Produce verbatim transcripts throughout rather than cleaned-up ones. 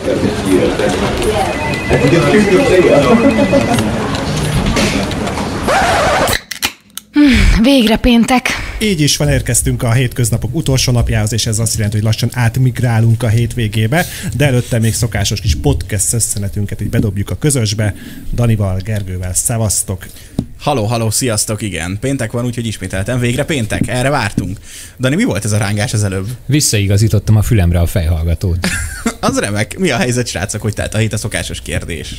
Végre péntek. Így is van, érkeztünk a hétköznapok utolsó napjához, és ez azt jelenti, hogy lassan átmigrálunk a hétvégébe, de előtte még szokásos kis podcast összenetünket így bedobjuk a közösbe. Danival, Gergővel, szevasztok! Haló, haló, sziasztok, igen. Péntek van, úgyhogy ismételtem. Végre péntek, erre vártunk. Dani, mi volt ez a rángás az előbb? Visszaigazítottam a fülemre a fejhallgatót. Az remek. Mi a helyzet, srácok, hogy telt a hét a szokásos kérdés?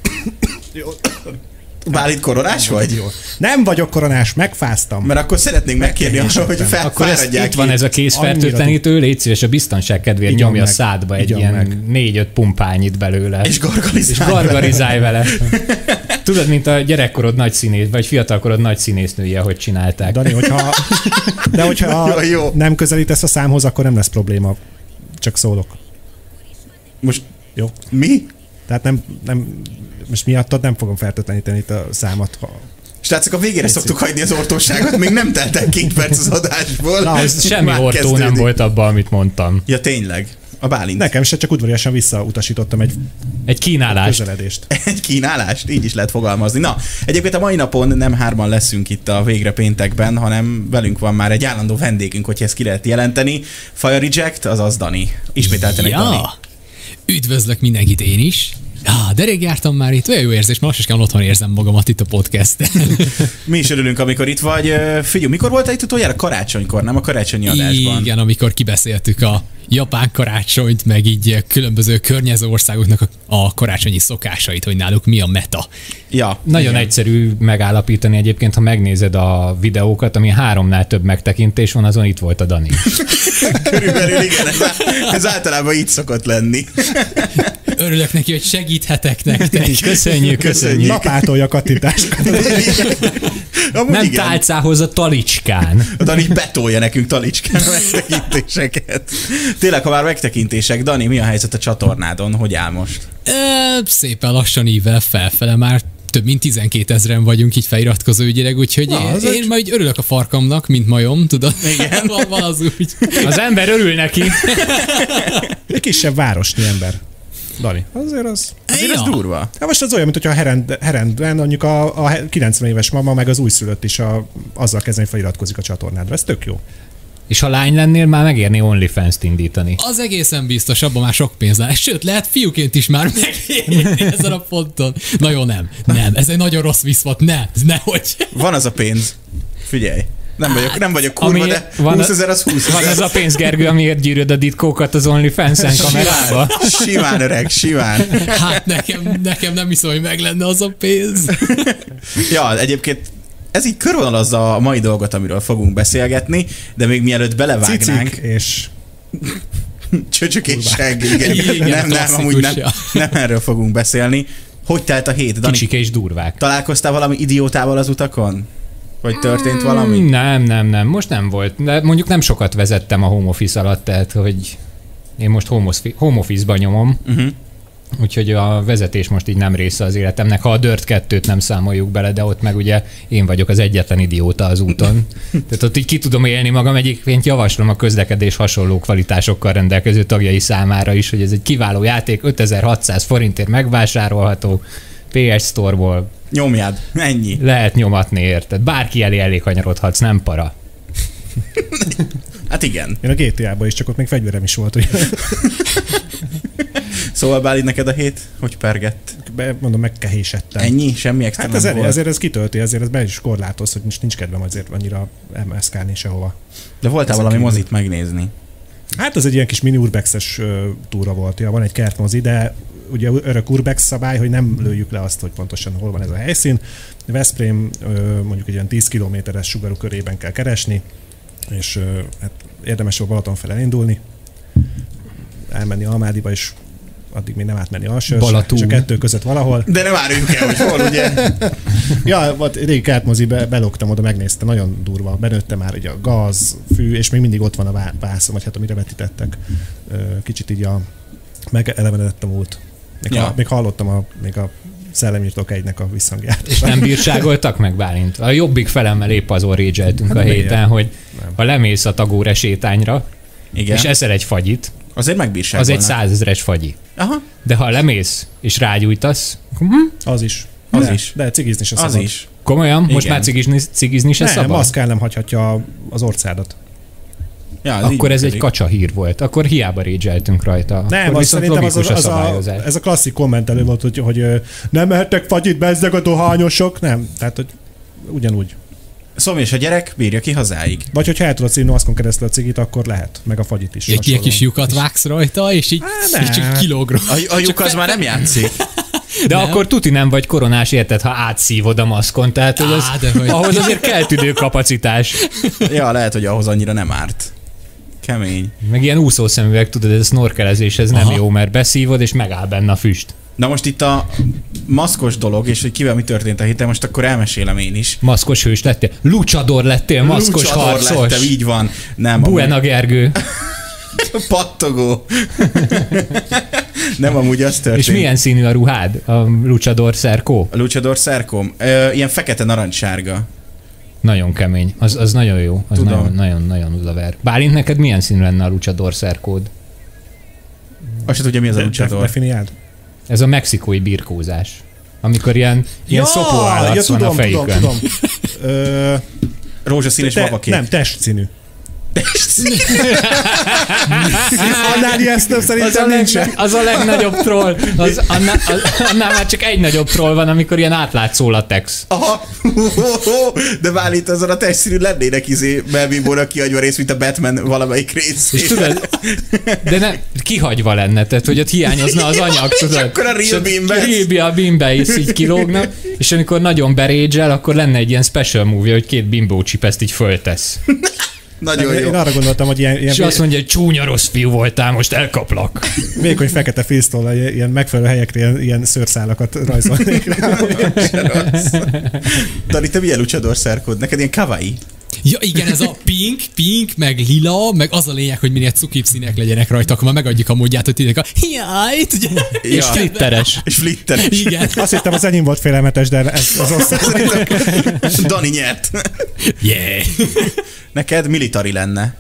Bálint koronás vagy? Jó. Nem vagyok koronás, megfáztam. Mert akkor szeretnénk megkérni arra, hogy fel, akkor ez, itt ki. van ez a kézfertőtlenítő, légy szíves, a biztonság kedvéért nyomja a szádba egy ilyen négy-öt pumpányit belőle. És gargarizálj, és gargarizálj vele. Tudod, mint a gyerekkorod nagy színész, vagy fiatalkorod nagy színésznője, hogy csinálták. Dani, hogyha, de hogyha jó, jó. nem közelítesz a számhoz, akkor nem lesz probléma. Csak szólok. Most jó. Mi? Tehát nem, nem, most miattad nem fogom fertőtleníteni itt a számot. Ha... Srácok, a végére Légy szoktuk hagyni az ortóságot, még nem teltek két perc az adásból. Na, ez semmi ortó kezdődik. Nem volt abban, amit mondtam. Ja, tényleg. A Bálint. Nekem se, csak udvariasan visszautasítottam egy Egy kínálást. Közeledést. Egy kínálást, így is lehet fogalmazni. Na, egyébként a mai napon nem hárman leszünk itt a Végre péntekben, hanem velünk van már egy állandó vendégünk, hogy ezt ki lehet jelenteni. Fire Reject, azaz Dani. Ismételten ja. egy Dani. Üdvözlök mindenkit én is. Ah, de rég jártam már itt, olyan jó érzés, most is kell otthon érzem magamat itt a podcasten. Mi is örülünk, amikor itt vagy. Figyelj, mikor voltál itt utoljára? Karácsonykor, nem a karácsonyi adásban? Igen, amikor kibeszéltük a japán karácsonyt, meg így különböző környező országoknak a, a karácsonyi szokásait, hogy náluk mi a meta. Ja, Nagyon igen. egyszerű megállapítani egyébként, ha megnézed a videókat, ami háromnál több megtekintés van, azon itt volt a Dani. Körülbelül igen, ez, ez általában így szokott lenni. Örülök neki, hogy segíthetek nektek. Köszönjük, köszönjük. Napátolja a kattintásokat. Nem igen. Tálcához a talicskán. A Dani betolja nekünk talicskán a megtekintéseket. Tényleg, ha már megtekintések, Dani, mi a helyzet a csatornádon? Hogy áll most? Ö, szépen lassan ível felfele már több mint tizenkétezren vagyunk így feliratkozó ügyileg, úgyhogy Na, én, én majd örülök a farkamnak, mint majom, tudod? Igen. van, van az úgy. Az ember örül neki. Egy kisebb városnyi ember. Dani, azért az... Azért ja. az durva. Hát most az olyan, mint hogyha Herend, Herendben mondjuk a, a kilencven éves mama, meg az újszülött is a, azzal kezdeni, hogy feliratkozik a csatornádra. Ez tök jó. És ha lány lennél, már megérni OnlyFans-t indítani. Az egészen biztos, abban már sok pénz lesz. Sőt, lehet fiúként is már megérni ezen a ponton. Na jó, nem. Nem, ez egy nagyon rossz viszvat. Ne, nehogy. Van az a pénz. Figyelj. Nem vagyok, nem vagyok kurva, ami de húszezer az húszezer. Van az a pénz, Gergő, amiért gyűröd a ditkókat az OnlyFans-en kamerába? Simán, öreg, simán. Hát nekem, nekem nem hiszem, hogy meg lenne az a pénz. Ja, egyébként ez így körvonalazza a mai dolgot, amiről fogunk beszélgetni, de még mielőtt belevágnánk... Cicik és... Csöcsök és segg, igen. igen. Nem, nem, amúgy nem, nem erről fogunk beszélni. Hogy telt a hét, Dani? Kicsike és durvák. Találkoztál valami idiótával az utakon? Vagy történt valami? Nem, nem, nem. Most nem volt. De mondjuk nem sokat vezettem a home office alatt, tehát hogy én most home office-ban nyomom. Uh-huh. Úgyhogy a vezetés most így nem része az életemnek, ha a Dirt kettőt nem számoljuk bele, de ott meg ugye én vagyok az egyetlen idióta az úton. Tehát ott így ki tudom élni magam, egyébként javaslom a közlekedés hasonló kvalitásokkal rendelkező tagjai számára is, hogy ez egy kiváló játék, ötezer-hatszáz forintért megvásárolható, pé es Store-ból. Nyomjád, ennyi. Lehet nyomatni, érted? Bárki elé elé kanyarodhatsz, nem para. Hát igen. Én a gé té á-ban is, csak ott még fegyverem is volt, ugye. Szóval Bálint, neked a hét? Hogy pergett? Be, mondom, megkehésettem. Ennyi? Semmi extra hát nem ez volt? Ezért ez kitölti, ezért ez be is korlátoz, hogy most nincs kedvem azért annyira emászkálni sehova. De voltál valami kívül. Mozit megnézni? Hát ez egy ilyen kis mini urbexes uh, túra volt. Ja, van egy kertmozi, de ugye örök urbex szabály, hogy nem lőjük le azt, hogy pontosan hol van ez a helyszín. Veszprém uh, mondjuk egy olyan tíz kilométeres sugarú körében kell keresni, és uh, hát érdemes volt Balaton fel elindulni, elmenni Almádiba, és addig még nem átmenni Alsős, és a kettő között valahol. De nem várjuk el, hogy hol, ugye? Ja, ott régi kertmozi, be, beloktam oda, megnéztem, nagyon durva. Benőtte már ugye a gáz, fű, és még mindig ott van a vászon, vagy hát amire vetítettek. Kicsit így a megelevenedett a múlt. Még, ja. ha, még hallottam a, még a szellemírtók egynek a visszhangját. És nem bírságoltak meg, Bálint? A jobbik felemmel épp azon régyeltünk hát a héten, ilyen. Hogy nem. Ha lemész a Tagóre sétányra, igen. És eszel egy fagyit, Azért megbírságolnak. Az egy százezres fagyi. Aha. De ha lemész és rágyújtasz, hm? Az is. Az de, is. De cigizni se Az szabad. is. Komolyan? Igen. Most már cigizni, cigizni se Nem, szabad? maszkál nem hagyhatja az orcádat. Ja, ez Akkor ez így egy kacsa hír volt. Akkor hiába régyeltünk rajta. Nem, Akkor az szerintem az, az, a az a, ez a klasszik kommentelő volt, hogy, hogy nem mehettek fagyit, bezzeg a dohányosok. Nem, tehát hogy ugyanúgy. Szóval és a gyerek bírja ki hazáig. Vagy hogyha el tudod szívni maszkon keresztül a cigit, akkor lehet, meg a fagyit is. Egy ilyen kis lyukat vágsz rajta, és így, Á, és csak kilóg. A, a lyuk az már nem játszik. De Nem? akkor tuti nem vagy koronás, érted, ha átszívod a maszkon. Tehát hogy az, Á, de hogy- ahhoz azért kell tüdőkapacitás. Ja, lehet, hogy ahhoz annyira nem árt. Kemény. Meg ilyen úszószemüveg, tudod, ez a snorkelezés, ez nem Aha. jó, mert beszívod, és megáll benne a füst. Na most itt a maszkos dolog, és hogy kivel mi történt a héten, most akkor elmesélem én is. Maszkos hős lettél? Luchador lettél, maszkos Luchador harcos. lettem, így van. Nem, Buena Gergő. amúgy pattogó. Nem, amúgy az történt. És milyen színű a ruhád? A Luchador szerkó? A luchador szerkom? Ö, ilyen fekete narancssárga. Nagyon kemény. Az, az nagyon jó. Az Tudom. nagyon, nagyon, nagyon odaver. Bálint, neked milyen színű lenne a Luchador szerkód? Azt se tudja, mi az a De, de, luchador. definiáld. Ez a mexikói birkózás. Amikor ilyen, ilyen szopóállatsz ja, van tudom, a fejükön. tudom, tudom. Ö, Rózsaszín és te, babakép. nem, testszínű. Annál ijesztőbb Az a, szerintem leg, nincsen. az a legnagyobb troll. Az, annál, az, annál már csak egy nagyobb troll van, amikor ilyen átlátszó latex. Aha, de Bálint azon a testszínű lennének izé Melvin kihagyva rész, mint a Batman valamelyik rész. És tudod, de ne, kihagyva lenne, tehát hogy ott hiányozna az anyag, és tudod. akkor a real És ott beambe. Real a bimbe is így kilógnak, és amikor nagyon berédzsel, akkor lenne egy ilyen special movie, hogy két bimbó chip ezt így föltesz. Nagyon Én jó. arra gondoltam, hogy ilyen, ilyen És azt mondja, hogy csúnya rossz fiú voltál, most elkaplak. vékony fekete fésztollal ilyen megfelelő helyekre ilyen, ilyen szőrszálakat rajzolnék rá. Dani, te milyen luchador szerkod? Neked ilyen kawaii? Ja igen, ez a pink, pink, meg lila, meg az a lényeg, hogy minél cukibb színek legyenek rajta, akkor már megadjuk a módját, hogy tényleg a jaj, ugye? És flitteres. És flitteres. Igen. Azt hittem, az enyém volt félelmetes, de ez az osztály. Dani nyert. Yeah. Neked militari lenne.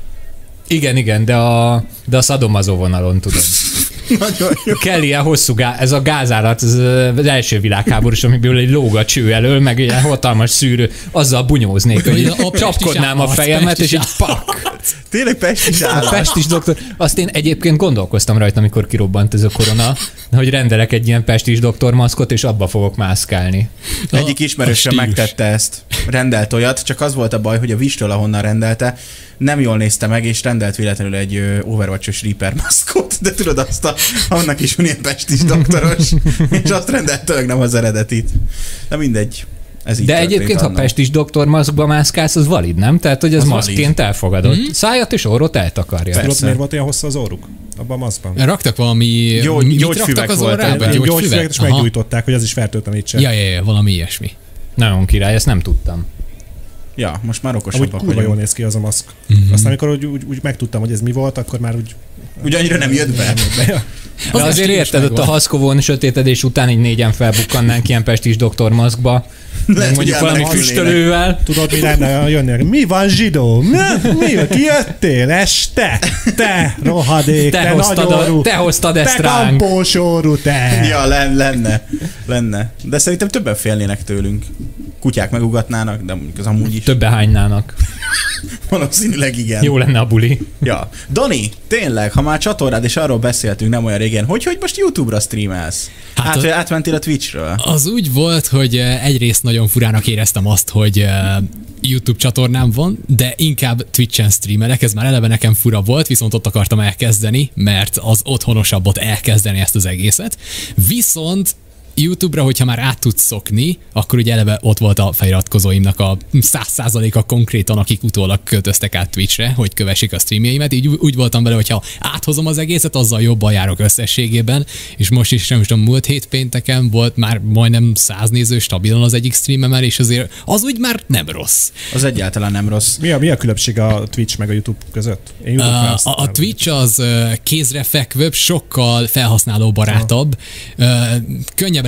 Igen, igen, de a, de a szadomazó vonalon, tudod. Nagyon jó. Kell ilyen hosszú gáz, ez a gázállat, ez az első világháborús, amiből egy lóg a cső elől, meg ilyen hatalmas szűrő, azzal bunyóznék, hogy A pestis csapkodnám a állarc, fejemet, és pestis így pak! Tényleg pestis A állat. pestis doktor, azt én egyébként gondolkoztam rajta, amikor kirobbant ez a korona, hogy rendelek egy ilyen pestis doktor maszkot, és abba fogok mászkálni. Egyik ismerősöm a stílus. megtette ezt. Rendelt olyat, csak az volt a baj, hogy a Vistől, ahonnan rendelte, nem jól nézte meg, és rendelt véletlenül egy ö, Overwatch-os Reaper maszkot, de tudod azt, a, annak is van ilyen pestis doktoros, és azt rendelte meg, nem az eredetit. De mindegy. Ez így De történt egyébként, ha annó. pestis doktor maszkba mászkálsz, az valid, nem? Tehát, hogy az, Az maszkként valid. elfogadod. Mhm. Szájat és orrot eltakarja. Persze. Tudod, miért volt olyan hosszú az orruk? Abban a maszkban. Raktak valami... Gyógy- mit gyógyfüvek raktak az voltak. orrába? Egy Gyógyfüvek? gyógyfüveget, és Aha. meggyújtották, hogy az is fertőtlenítse. Ja, ja, ja, valami ilyesmi. Nagyon király, ezt nem tudtam. Ja, most már Amúgy okosabbak kurva jól vagyunk. néz ki az a maszk. Mhm. Aztán amikor úgy, úgy, úgy megtudtam, hogy ez mi volt, akkor már úgy... Ugye annyira nem jött be. De Az azért stílus érted, ott a megvan. haszkovón sötétedés után így négyen felbukkannánk ilyen pestis doktor maszkba, Lehet, mondjuk hogy valami elmenekülnének. füstölővel. Tudod, mi lenne jönni? Mi van, zsidó? Mi? Mi? Ki jöttél? Este? Te, rohadék, te, Te te hoztad, nagyorú, a, te hoztad ezt te ránk. kampós orrú, te! Ja, len- lenne. Lenne. De szerintem többen félnének tőlünk. Kutyák megugatnának, de mondjuk az amúgy is. Többe hánynának. Valószínűleg igen. Jó lenne a buli. Ja. Dani, tényleg, ha már csatornád, és arról beszéltünk nem olyan régen, hogy hogy most YouTube-ra streamelsz? Hát Hát, a- Át, átmentél a Twitchről? Az úgy volt, hogy eh, egyrészt nagyon furának éreztem azt, hogy eh, YouTube csatornám van, de inkább Twitch-en streamelek, ez már eleve nekem fura volt, viszont ott akartam elkezdeni, mert az otthonosabbot elkezdeni ezt az egészet. Viszont YouTube-ra, hogyha már át tudsz szokni, akkor ugye eleve ott volt a feliratkozóimnak a száz százaléka konkrétan, akik utólag költöztek át Twitchre, hogy kövessék a streamjeimet. Így úgy voltam vele, hogyha áthozom az egészet, azzal jobban járok összességében, és most is nem tudom, múlt hét pénteken volt már majdnem száz néző stabilan az egyik streamemmel, és azért az úgy már nem rossz. Az egyáltalán nem rossz. Mi a, mi a különbség a Twitch meg a YouTube között? Én YouTube A, a, a Twitch az ö, kézrefekvőbb, sokkal felhasználóbarátabb, ö, könnyebben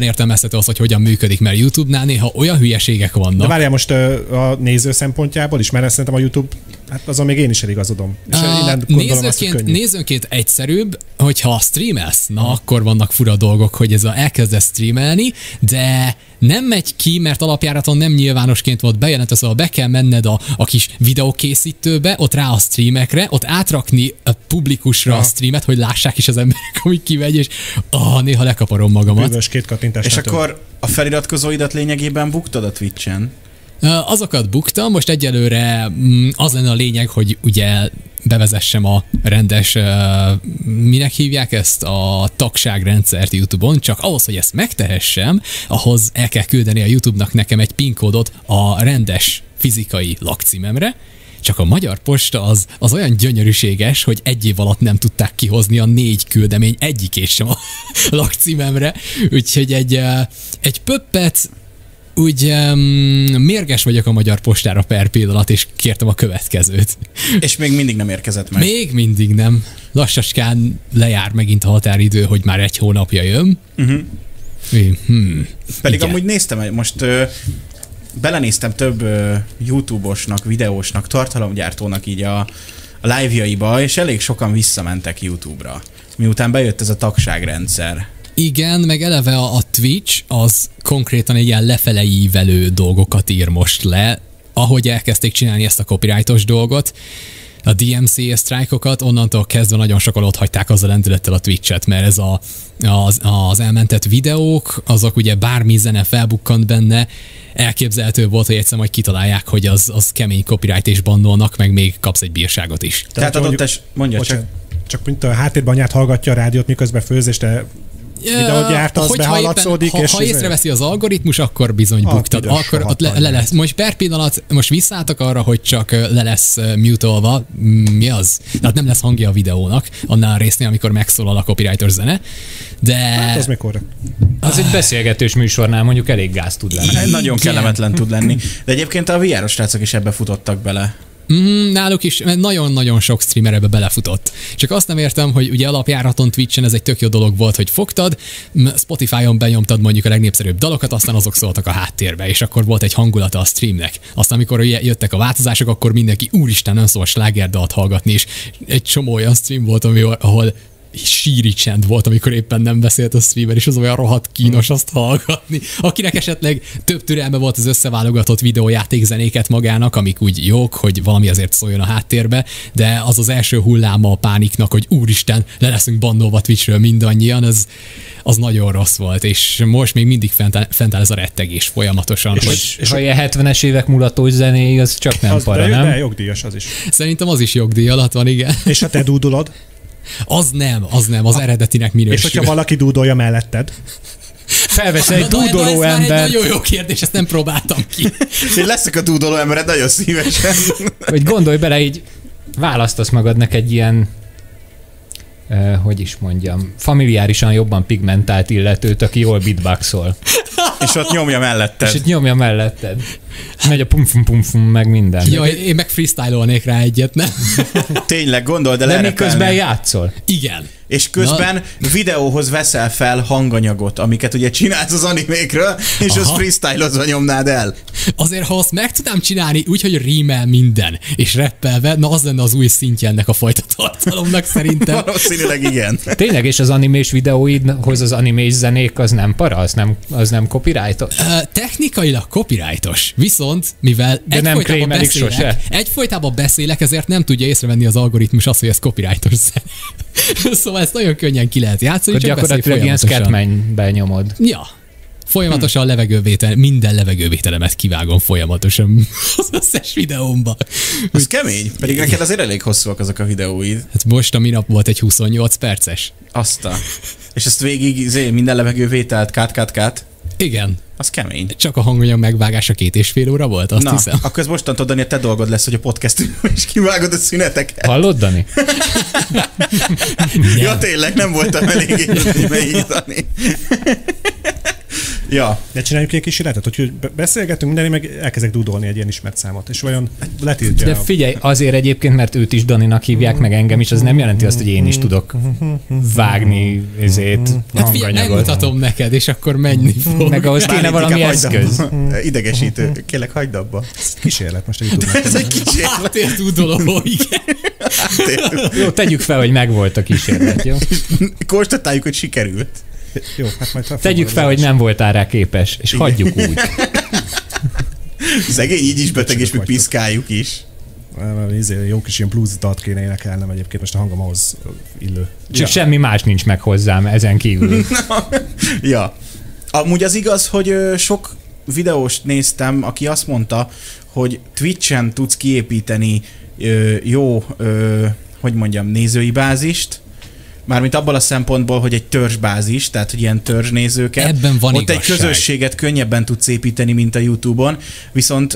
könnyebben értelmezhető az, hogy hogyan működik, mert YouTube-nál néha olyan hülyeségek vannak. De várjál most a néző szempontjából is, mert szerintem a YouTube, hát azon még én is igazodom. És a nézőként, nézőként egyszerűbb, hogyha streamelsz, na akkor vannak fura dolgok, hogy ez a elkezdesz streamelni, de nem megy ki, mert alapjáraton nem nyilvánosként volt bejelentve, szóval be kell menned a, a kis videókészítőbe, ott rá a streamekre, ott átrakni a publikusra a streamet, hogy lássák is az emberek, amíg kimegy, és ah, néha lekaparom magamat. Bűvös két kattintás. És akkor a feliratkozóidat lényegében buktad a Twitchen? Azokat buktam, most egyelőre az lenne a lényeg, hogy ugye bevezessem a rendes, minek hívják ezt, a tagságrendszert YouTube-on, csak ahhoz, hogy ezt megtehessem, ahhoz el kell küldeni a YouTube-nak nekem egy PIN kódot a rendes fizikai lakcímemre, csak a Magyar Posta az, az olyan gyönyörűséges, hogy egy év alatt nem tudták kihozni a négy küldemény egyikét sem a lakcímemre, úgyhogy egy, egy pöppet úgy um, mérges vagyok a Magyar Postára per pillanat, és kértem a következőt. És még mindig nem érkezett meg? Még mindig nem. Lassacskán lejár megint a határidő, hogy már egy hónapja jön. Uh-huh. Hmm. Pedig igen. Amúgy néztem, most ö, belenéztem több ö, YouTube-osnak, videósnak, tartalomgyártónak így a, a live-jaiba, és elég sokan visszamentek YouTube-ra, miután bejött ez a tagságrendszer. Igen, meg eleve a, a Twitch az konkrétan egy ilyen lefele ívelő dolgokat ír most le, ahogy elkezdték csinálni ezt a copyrightos dolgot, a dé em cé sztrájkokat, onnantól kezdve nagyon sokan ott hagyták azzal lendülettel a Twitch-et, mert ez a, az, az elmentett videók, azok ugye bármi zene felbukkant benne, elképzelhető volt, hogy egyszer majd kitalálják, hogy az, az kemény copyright és bannolnak, meg még kapsz egy bírságot is. Tehát, Tehát adott es... mondja bocsánat, csak. Csak mint a háttérben anyát hallgatja a rádiót, miközben főz, és te videót gyártasz, behallatszódik. Ha, ha észreveszi az algoritmus, akkor bizony buktad. Akkor ott le, le lesz. Most per pillanat, most visszálltak arra, hogy csak le lesz mutolva. Mi az? Tehát nem lesz hangja a videónak, annál a résznél, amikor megszólal a copyrightos zene. De... Hát az mikor? Az egy beszélgetős műsornál mondjuk elég gáz tud lenni. Igen. Nagyon kellemetlen tud lenni. De egyébként a vé er-os srácok is ebbe futottak bele. Mm, náluk is nagyon-nagyon sok streamer ebbe belefutott. Csak azt nem értem, hogy ugye alapjáraton Twitchen ez egy tök jó dolog volt, hogy fogtad, Spotify-on benyomtad mondjuk a legnépszerűbb dalokat, aztán azok szóltak a háttérbe, és akkor volt egy hangulata a streamnek. Aztán amikor jöttek a változások, akkor mindenki úristen nem szól slágerdalt hallgatni, és egy csomó olyan stream volt, ahol síri csend volt, amikor éppen nem beszélt a streamer, és az olyan rohadt kínos azt hallgatni. Akinek esetleg több türelme volt az összeválogatott videójátékzenéket magának, amik úgy jók, hogy valami azért szóljon a háttérbe, de az az első hulláma a pániknak, hogy úristen, le leszünk bannolva Twitchről mindannyian, az, az nagyon rossz volt, és most még mindig fent áll, fent áll ez a rettegés folyamatosan. És, hogy, és, és ha ilyen hetvenes évek mulatós zené, az csak nem az para, de, nem? De jogdíjas az is. Szerintem az is jogdíj alatt van, igen. És ha te dúdolod? Az nem, az nem, az ha, eredetinek minősül. És hogyha valaki dúdolja melletted? Felvesz egy dúdoló ember. Ez már egy nagyon jó kérdés, ezt nem próbáltam ki. Én leszek a dúdoló embered nagyon szívesen. Hogy gondolj bele, így választasz magadnak egy ilyen, uh, hogy is mondjam, familiárisan jobban pigmentált illetőt, aki jól beatboxol. És ott nyomja melletted. És ott nyomja melletted. Megy a pum-pum-pum-pum, meg minden. Jaj, én meg freestyle-olnék rá egyet, nem? Tényleg, gondold el erre. De miközben játszol. Igen. És közben Na. videóhoz veszel fel hanganyagot, amiket ugye csinálsz az animékről, és Aha. azt freestyle-ozva nyomnád el. Azért, ha azt meg tudnám csinálni úgy, hogy rímel minden, és rappelve, na az lenne az új szintje ennek a fajta tartalomnak szerintem. Valószínűleg igen. Tényleg, és az animés videóidhoz az animés zenék az nem para? Az nem, az nem copyrightos? Uh, technikailag copyrightos, viszont mivel De nem egyfolytában beszélek, sose. egyfolytában beszélek, ezért nem tudja észrevenni az algoritmus azt, hogy ez copyrightos zene. Szóval ezt nagyon könnyen ki lehet játszani, csak gyakorlatilag ilyen scatman-ben nyomod. Ja. Folyamatosan hm. levegővétel, minden levegővételemet kivágom folyamatosan az összes videómba. Az Úgy, kemény, pedig neked azért elég hosszúak azok a videóid. Hát most a minap volt egy huszonnyolc perces. Azt a... És ezt végig zé, minden levegővételt, kát-kát-kát? Igen. Az kemény. Csak a hanganyag megvágása két és fél óra volt, azt Na, hiszem. akkor ez mostantól, Dani, a te dolgod lesz, hogy a podcastünk is kivágod a szüneteket. Hallod, Dani? Ja, tényleg, nem voltam elég beírtani. Ja. De csináljuk egy kísérletet, hogy beszélgetünk minden, meg elkezdek dúdolni egy ilyen ismert számot, és vajon letiltja. De figyelj, azért egyébként, mert őt is Daninak hívják, meg engem is, az nem jelenti azt, hogy én is tudok vágni ezért Hát figyelj, hanganyagot. megmutatom neked, és akkor menni fog. Meg ahhoz kéne Bár valami inkább eszköz. hagyd abba. Idegesítő. Kérlek, hagyd abba. Kísérlet most a YouTube-nak. Ez egy kísérlet. Háttér tudoló, igen. Jó, tegyük fel, hogy megvolt a kísérlet, jó? Konstatáljuk, hogy sikerült. Jó, hát majd Tegyük fel, hogy nem voltál rá képes, és Igen. hagyjuk úgy. Szegény így is beteg, és mi vagytok. piszkáljuk is. Izé, jó kis ilyen blues dalt kéne énekelnem, egyébként most a hangom ahhoz illő. Csak semmi más nincs meg hozzám ezen kívül. Ja. Amúgy az igaz, hogy ö, sok videóst néztem, aki azt mondta, hogy Twitchen tudsz kiépíteni ö, jó, ö, hogy mondjam, nézői bázist, mármint abból a szempontból, hogy egy törzsbázis, tehát hogy ilyen törzsnézőket. Ebben van Ott igazság. egy közösséget könnyebben tudsz építeni, mint a YouTube-on, viszont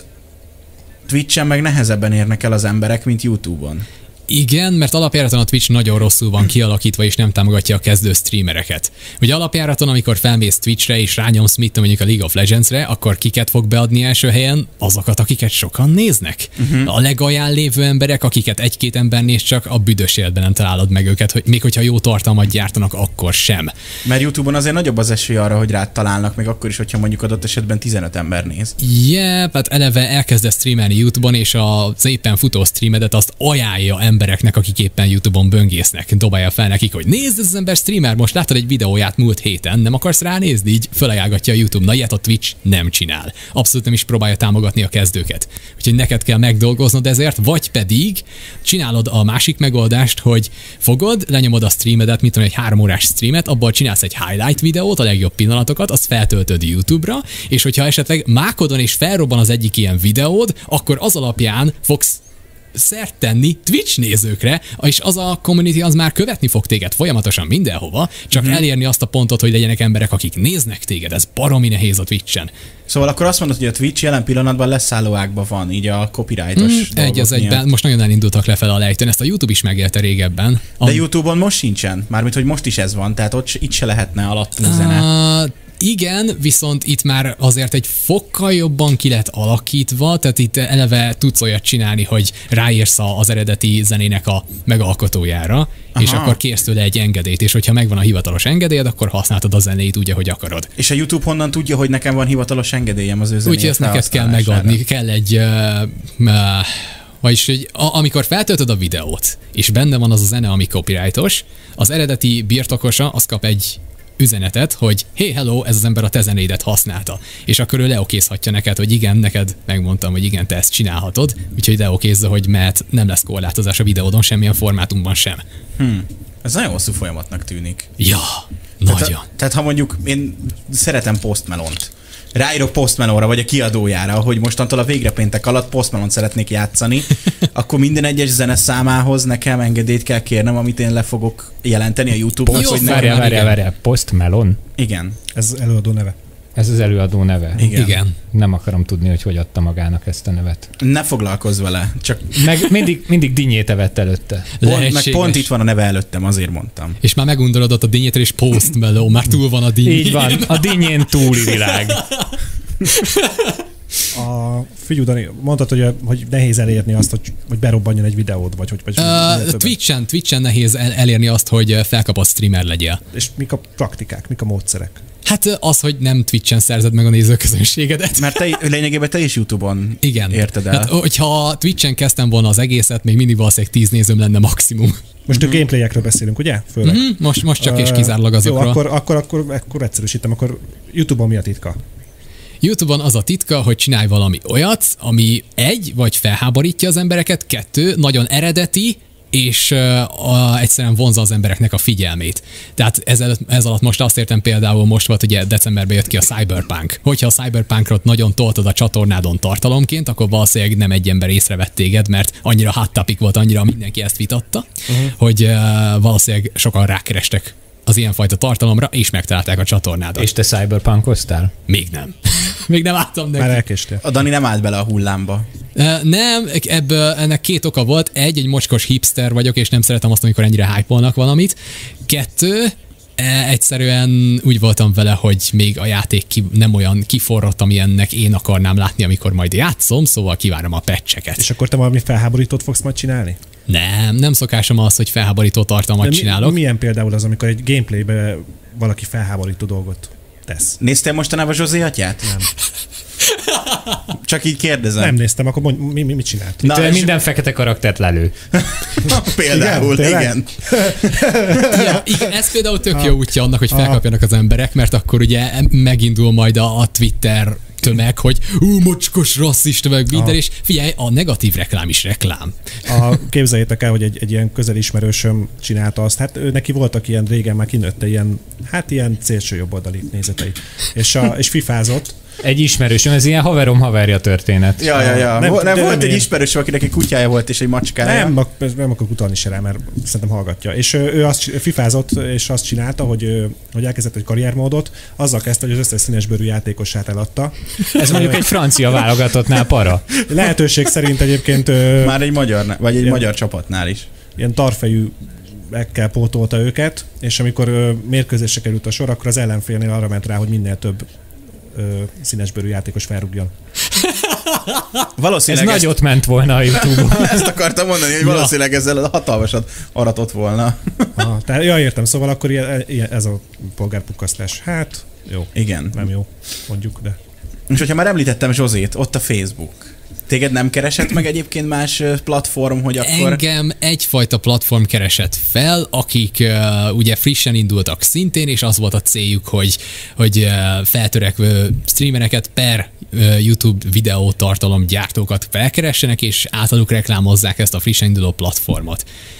Twitchen meg nehezebben érnek el az emberek, mint YouTube-on. Igen, mert alapjáraton a Twitch nagyon rosszul van kialakítva, és nem támogatja a kezdő streamereket. Ugye alapjáraton, amikor felmész Twitchre és rányomsz mit mondjuk a League of Legends-re, akkor kiket fog beadni első helyen? Azokat, akiket sokan néznek. Uh-huh. A legalján lévő emberek, akiket egy-két ember néz, csak a büdös életben nem találod meg őket, hogy még hogyha jó tartalmat gyártanak, akkor sem. Mert YouTube-on azért nagyobb az esély arra, hogy rád találnak, még akkor is, hogyha mondjuk adott esetben tizenöt ember néz. Yeah, hát eleve elkezdesz streamelni YouTube-on, és az éppen futó streamedet azt ajánlja embereknek, akik éppen YouTube-on böngésznek. Dobálja fel nekik, hogy nézd, ez az ember streamer, most láttad egy videóját múlt héten, nem akarsz ránézni? Így felajánlgatja a YouTube. Na, ilyet a Twitch nem csinál. Abszolút nem is próbálja támogatni a kezdőket. Úgyhogy neked kell megdolgoznod ezért, vagy pedig csinálod a másik megoldást, hogy fogod, lenyomod a streamedet, mint tudom, egy három órás streamet, abból csinálsz egy highlight videót, a legjobb pillanatokat, azt feltöltöd YouTube-ra, és hogyha esetleg mákodon és felrobban az egyik ilyen videód, akkor az alapján fogsz szert tenni Twitch nézőkre, és az a community az már követni fog téged folyamatosan mindenhova, csak uh-huh. elérni azt a pontot, hogy legyenek emberek, akik néznek téged, ez baromi nehéz a Twitchen. Szóval akkor azt mondod, hogy a Twitch jelen pillanatban leszálló ágban van, így a copyrightos Mm, dolgok egy az egyben, miatt. most nagyon elindultak lefelé a lejtőn, ezt a YouTube is megélte régebben. De YouTube-on most sincsen, mármint, hogy most is ez van, tehát ott itt se lehetne alatt zene. Uh, igen, viszont itt már azért egy fokkal jobban ki lett alakítva, tehát itt eleve tudsz olyat csinálni, hogy ráírsz az eredeti zenének a megalkotójára, Aha. és akkor kérsz tőle egy engedélyt, és hogyha megvan a hivatalos engedélyed, akkor használtad a zenét úgy, ahogy akarod. És a YouTube honnan tudja, hogy nekem van hivatalos engedélyem az ő zenéje Úgyhogy ezt neked kell megadni, kell egy... Uh, uh, vagyis, hogy a, amikor feltöltöd a videót, és benne van az a zene, ami copyrightos, az eredeti birtokosa az kap egy üzenetet, hogy hey, hello, ez az ember a te zenédet használta. És akkor ő leokézhatja neked, hogy igen, neked megmondtam, hogy igen, te ezt csinálhatod, úgyhogy leokézza, hogy mert nem lesz korlátozás a videódon semmilyen formátumban sem. Hmm. Ez nagyon hosszú folyamatnak tűnik. Ja, Tehát, nagyon. a, tehát ha mondjuk én szeretem Post Malone-t, ráírok Post Malone-ra, vagy a kiadójára, hogy mostantól a végre péntek alatt Post Malone-t szeretnék játszani, akkor minden egyes zene számához nekem engedélyt kell kérnem, amit én le fogok jelenteni a YouTube-on. Jó, hogy ne... Várjál, várjál, várjál. Post Malone? Igen. Ez előadó neve. Ez az előadó neve. Igen. Igen. Nem akarom tudni, hogy hogy adta magának ezt a nevet. Ne foglalkozz vele, csak Meg mindig, mindig dinnyét evett előtte. pont, meg Lehetséges. pont itt van a neve előttem, azért mondtam. És már megundorodott a dinnyétől, és Post Malone, már túl van a dinnyén. Így van, a dinnyén túli világ. A, figyelj, Dani, mondtad, hogy, hogy nehéz elérni azt, hogy, hogy berobbanjon egy videód, vagy hogy... Vagy Uh, Twitchen, Twitchen nehéz el, elérni azt, hogy felkapott streamer legyél. És mik a praktikák, mik a módszerek? Hát az, hogy nem Twitchen szerzed meg a nézőközönségedet. Mert te, lényegében te is YouTube-on Igen. érted el. Hát, hogyha Twitchen kezdtem volna az egészet, még mindig valószínűleg tíz nézőm lenne maximum. Most uh-huh. a gameplayekről beszélünk, ugye? Főleg. Uh-huh. Most, most csak és kizárólag azokról. Jó, akkor, akkor, akkor, akkor egyszerűsítem, akkor YouTube-on mi a titka? YouTube-on az a titka, hogy csinálj valami olyat, ami egy, vagy felháborítja az embereket, kettő, nagyon eredeti, és uh, a, egyszerűen vonzza az embereknek a figyelmét. Tehát ez, ez alatt most azt értem, például most volt, ugye decemberben jött ki a Cyberpunk. Hogyha a Cyberpunkot nagyon toltad a csatornádon tartalomként, akkor valószínűleg nem egy ember észrevett téged, mert annyira hot topic volt, annyira mindenki ezt vitatta, uh-huh. hogy uh, valószínűleg sokan rákerestek az ilyenfajta tartalomra, és megtalálták a csatornádat. És te cyberpunkoztál? Még nem. Még nem álltam neki. Már elkéstél. A Dani nem állt bele a hullámba. Uh, nem, ebből ennek két oka volt. Egy, egy mocskos hipster vagyok, és nem szeretem azt, amikor ennyire hype-olnak valamit. Kettő, Egyszerűen úgy voltam vele, hogy még a játék ki, nem olyan kiforrott, amilyennek én akarnám látni, amikor majd játszom, szóval kívánom a patcheket. És akkor te valami felháborítót fogsz majd csinálni? Nem, nem szokásom az, hogy felháborító tartalmat mi, csinálok. Milyen például az, amikor egy gameplaybe valaki felháborító dolgot tesz? Néztél mostanában Zsozé atyát? Nem. Csak így kérdezem. Nem néztem, akkor mondj, mi, mi, mit csinált? Na, és- minden fekete karaktert lelő. Például, Igen, tényleg? igen. Ja, igen, ez például tök jó útja annak, hogy felkapjanak az emberek, mert akkor ugye megindul majd a, a Twitter tömeg, hogy ú, mocskos, rasszista, meg minden, és figyelj, a negatív reklám is reklám. A, képzeljétek el, hogy egy, egy ilyen közelismerősöm csinálta azt, hát ő, neki voltak ilyen, régen már kinőtte ilyen, hát ilyen szélső jobboldali nézetei, és, a, és fifázott. Egy ismerősöm, ez ilyen haverom haverja történet. Ja, ja, ja. Nem, Nem, nem de volt nem egy én. ismerős, akinek egy kutyája volt, és egy macskája. Nem, ak- nem akarok utalni se rá, mert szerintem hallgatja. És ő, ő azt fifázott, és azt csinálta, hogy, ő- hogy elkezdett egy karriermódot, azzal kezdte, hogy az összes színesbőrű játékosát eladta. Ez mondjuk egy francia válogatottnál para. Lehetőség szerint egyébként ő, Már egy magyar, vagy egy Ja. magyar csapatnál is. ilyen tarfejű ekkel pótolta őket, és amikor ö, mérkőzésre került a sor, akkor az ellenfélnél arra ment rá, hogy minél több ö, színesbőrű játékos felrúgjon. Ez Valószínűleg ezt, nagyot ment volna a YouTube-on. ezt akartam mondani, hogy valószínűleg ezzel hatalmasat aratott volna. Aha, tehát, ja, értem, szóval akkor ilyen, ilyen, ez a polgárpukkasztás. Hát, jó, Igen. nem jó, mondjuk, de... És hogyha már említettem Zsozét, ott a Facebook. Téged nem keresett meg egyébként más ö, platform, hogy akkor... Engem egyfajta platform keresett fel, akik uh, ugye frissen indultak szintén, és az volt a céljuk, hogy, hogy uh, feltörekvő streamereket per uh, YouTube videó tartalom gyártókat felkeressenek, és általuk reklámozzák ezt a frissen induló platformot.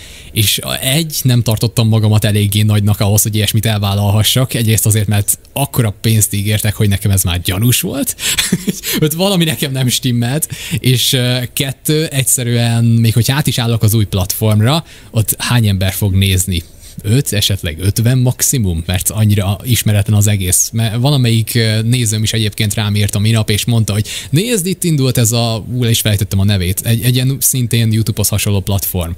És egy, nem tartottam magamat eléggé nagynak ahhoz, hogy ilyesmit elvállalhassak. Egyrészt azért, mert akkora pénzt ígértek, hogy nekem ez már gyanús volt. Hogy valami nekem nem stimmelt. És uh, kettő, egyszerűen, még hogy át is állok az új platformra, ott hány ember fog nézni? öt, esetleg ötven maximum, mert annyira ismeretlen az egész. Mert valamelyik uh, nézőm is egyébként rám írt a minap, és mondta, hogy nézd, itt indult ez a, ú, le is felejtettem a nevét, egy, egy ilyen szintén YouTube-hoz hasonló platform.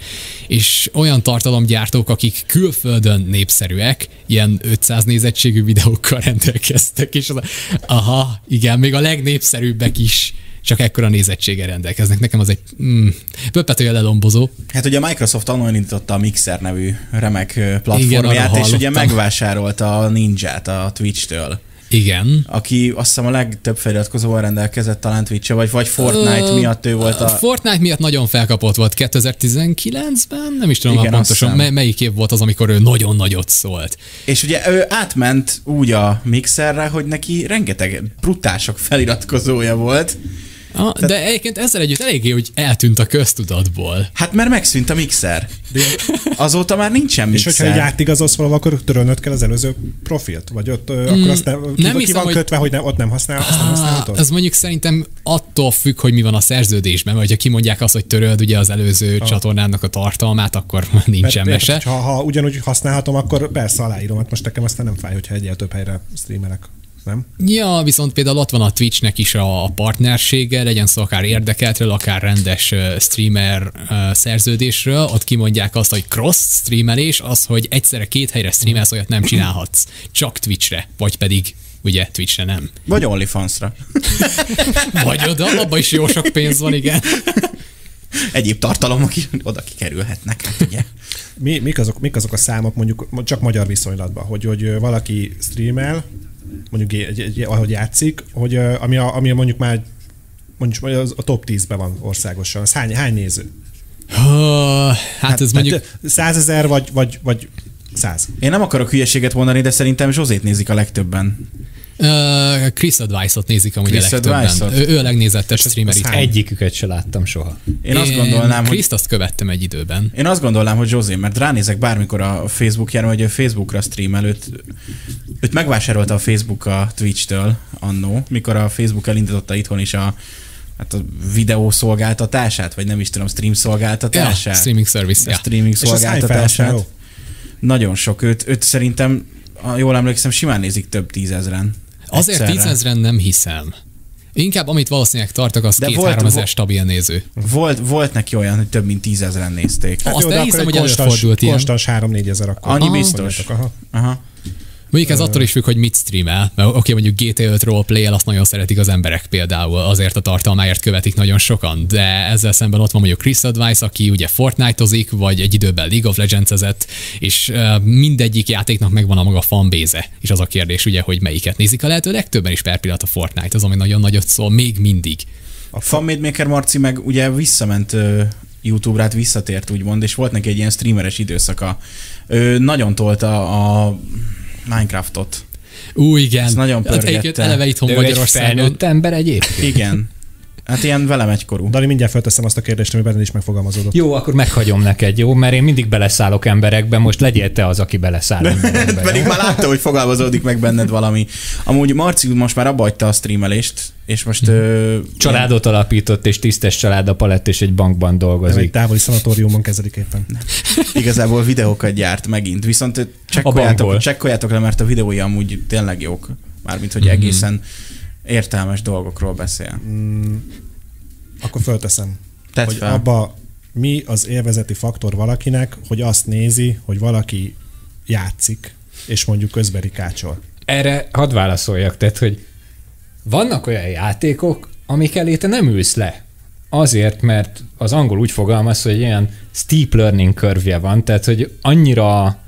És olyan tartalomgyártók, akik külföldön népszerűek, ilyen ötszáz nézettségű videókkal rendelkeztek, és az, aha, igen, még a legnépszerűbbek is csak ekkora nézettséggel rendelkeznek. Nekem az egy mm, pöppetője lelombozó. Hát ugye a Microsoft annól indította a Mixer nevű remek ö, Igen, platformját, arra és ugye hallottam. megvásárolta a Ninját a Twitch-től. Igen. Aki azt hiszem a legtöbb feliratkozóval rendelkezett talán Twitch-e, vagy, vagy Fortnite Ö, miatt ő volt a a... Fortnite miatt nagyon felkapott volt kétezer-tizenkilencben, nem is tudom Igen, már azt pontosan, hiszem. mely, melyik év volt az, amikor ő nagyon nagyot szólt. És ugye ő átment úgy a Mixerre, hogy neki rengeteg brutál sok feliratkozója volt. Ah, de egyébként ezzel együtt eléggé, hogy eltűnt a köztudatból. Hát mert megszűnt a Mixer. Azóta már nincsen És Mixer. hogyha egy átigazolsz valahol, akkor törölnöd kell az előző profilt? Vagy ott mm, akkor azt nem, ki, nem ki hiszem, van hogy- kötve, hogy ne, ott nem használ, azt nem Ah, használhatod? ez mondjuk szerintem attól függ, hogy mi van a szerződésben, vagy ha kimondják azt, hogy töröld ugye az előző ah. csatornának a tartalmát, akkor nincsen Mert mese. érted, Ha, ha ugyanúgy használhatom, akkor persze aláírom, hát most nekem aztán nem fáj, hogyha egyel több helyre streamelek. Nem? Ja, viszont például ott van a Twitchnek is a partnersége, legyen szó akár érdekeltről, akár rendes ö, streamer ö, szerződésről, ott kimondják azt, hogy cross streamelés, az, hogy egyszerre két helyre streamelsz, olyat nem csinálhatsz. Csak Twitchre, vagy pedig ugye Twitchre nem. Vagy OnlyFans-ra. Vagy oda, abban is jó sok pénz van, igen. Egyéb tartalomok is oda kikerülhetnek, hát ugye. Mi, mik, azok, mik azok a számok mondjuk csak magyar viszonylatban, hogy, hogy valaki streamel, mondjuk egy, egy, ahogy játszik, hogy ö, ami, a, ami mondjuk már mondjuk az a top tízben van országosan, az hány, hány néző? Uh, hát ez mondjuk... Százezer vagy, vagy, vagy száz? Én nem akarok hülyeséget mondani, de szerintem Zsozét nézik a legtöbben. Uh, Chris Advice-ot nézik amúgy Chris a legtöbben. Advice-ot? Ő, ő a legnézettebb az- streamer az itt. hány? Egyiküket se láttam soha. Én azt gondolnám, hogy Chris-t azt követtem egy időben. Én azt gondolnám, hogy Zsozé, mert ránézek bármikor a Facebookjára, hogy a Facebookra streamel, őt, őt megvásárolta a Facebook a Twitch-től annó, mikor a Facebook elindította itthon is a, hát a videószolgáltatását, vagy nem is tudom, stream Ja, szolgáltatását. streaming service, A ja. streaming És az hány szolgáltatását. felhasználó? Nagyon sok. Őt, őt szerintem, ha jól emlékszem, simán nézik több tízezren. Azért egyszerre. tízezren nem hiszem. Inkább amit valószínűleg tartok, az De volt- két-három ezer volt- stabil néző. Volt, volt neki olyan, hogy több mint tízezren nézték. Azt jó, de elhiszem, akkor hogy egy konstans- előfordult ilyen. Konstans három-négy ezer akkor. Annyi Aha. biztos. Aha. Aha. Mondjuk ez attól is függ, hogy mit streamel. Mert oké, mondjuk gé té öt roleplay-el azt nagyon szeretik az emberek például, azért a tartalmáért követik nagyon sokan, de ezzel szemben ott van mondjuk Chris Advice, aki ugye Fortnite-ozik, vagy egy időben League of Legends-ezett, és uh, mindegyik játéknak megvan a maga fanbase-e, és az a kérdés ugye, hogy melyiket nézik a lehető legtöbben is per pillanat a Fortnite, az ami nagyon nagyot szól, még mindig. A Fanmade Maker Marci meg ugye visszament uh, YouTube-ra, hát visszatért úgymond, és volt neki egy ilyen streameres időszaka. Ő nagyon tolta a Minecraftot. Ú, igen. Ez nagyon pörgette. Hát eleve itthon De ő egy Magyarországon. felnőtt ember egyébként? Igen. Hát ilyen velem egykorú. Dani, mindjárt felteszem azt a kérdést, ami benned is megfogalmazódott. Jó, akkor meghagyom neked, jó? Mert én mindig beleszállok emberekbe, most legyél te az, aki beleszáll emberekbe. Pedig már látta, hogy fogalmazódik meg benned valami. Amúgy Marci most már abba hagyta a streamelést, és most... Hmm. Ö, Családot ilyen... alapított, és tisztes családapa lett, és egy bankban dolgozik. Egy távoli szanatóriumban kezelik éppen. Igazából videókat gyárt megint, viszont csekkoljátok, csekkoljátok le, mert a videói amúgy tényleg jók. Mármint, hogy mm-hmm. egészen értelmes dolgokról beszél. Mm, akkor fölteszem, Tedd hogy fel. abba mi az élvezeti faktor valakinek, hogy azt nézi, hogy valaki játszik, és mondjuk közben rikácsol. Erre hadd válaszoljak, tehát, hogy vannak olyan játékok, amik elé te nem ülsz le. Azért, mert az angol úgy fogalmaz, hogy ilyen steep learning curve van, tehát, hogy annyira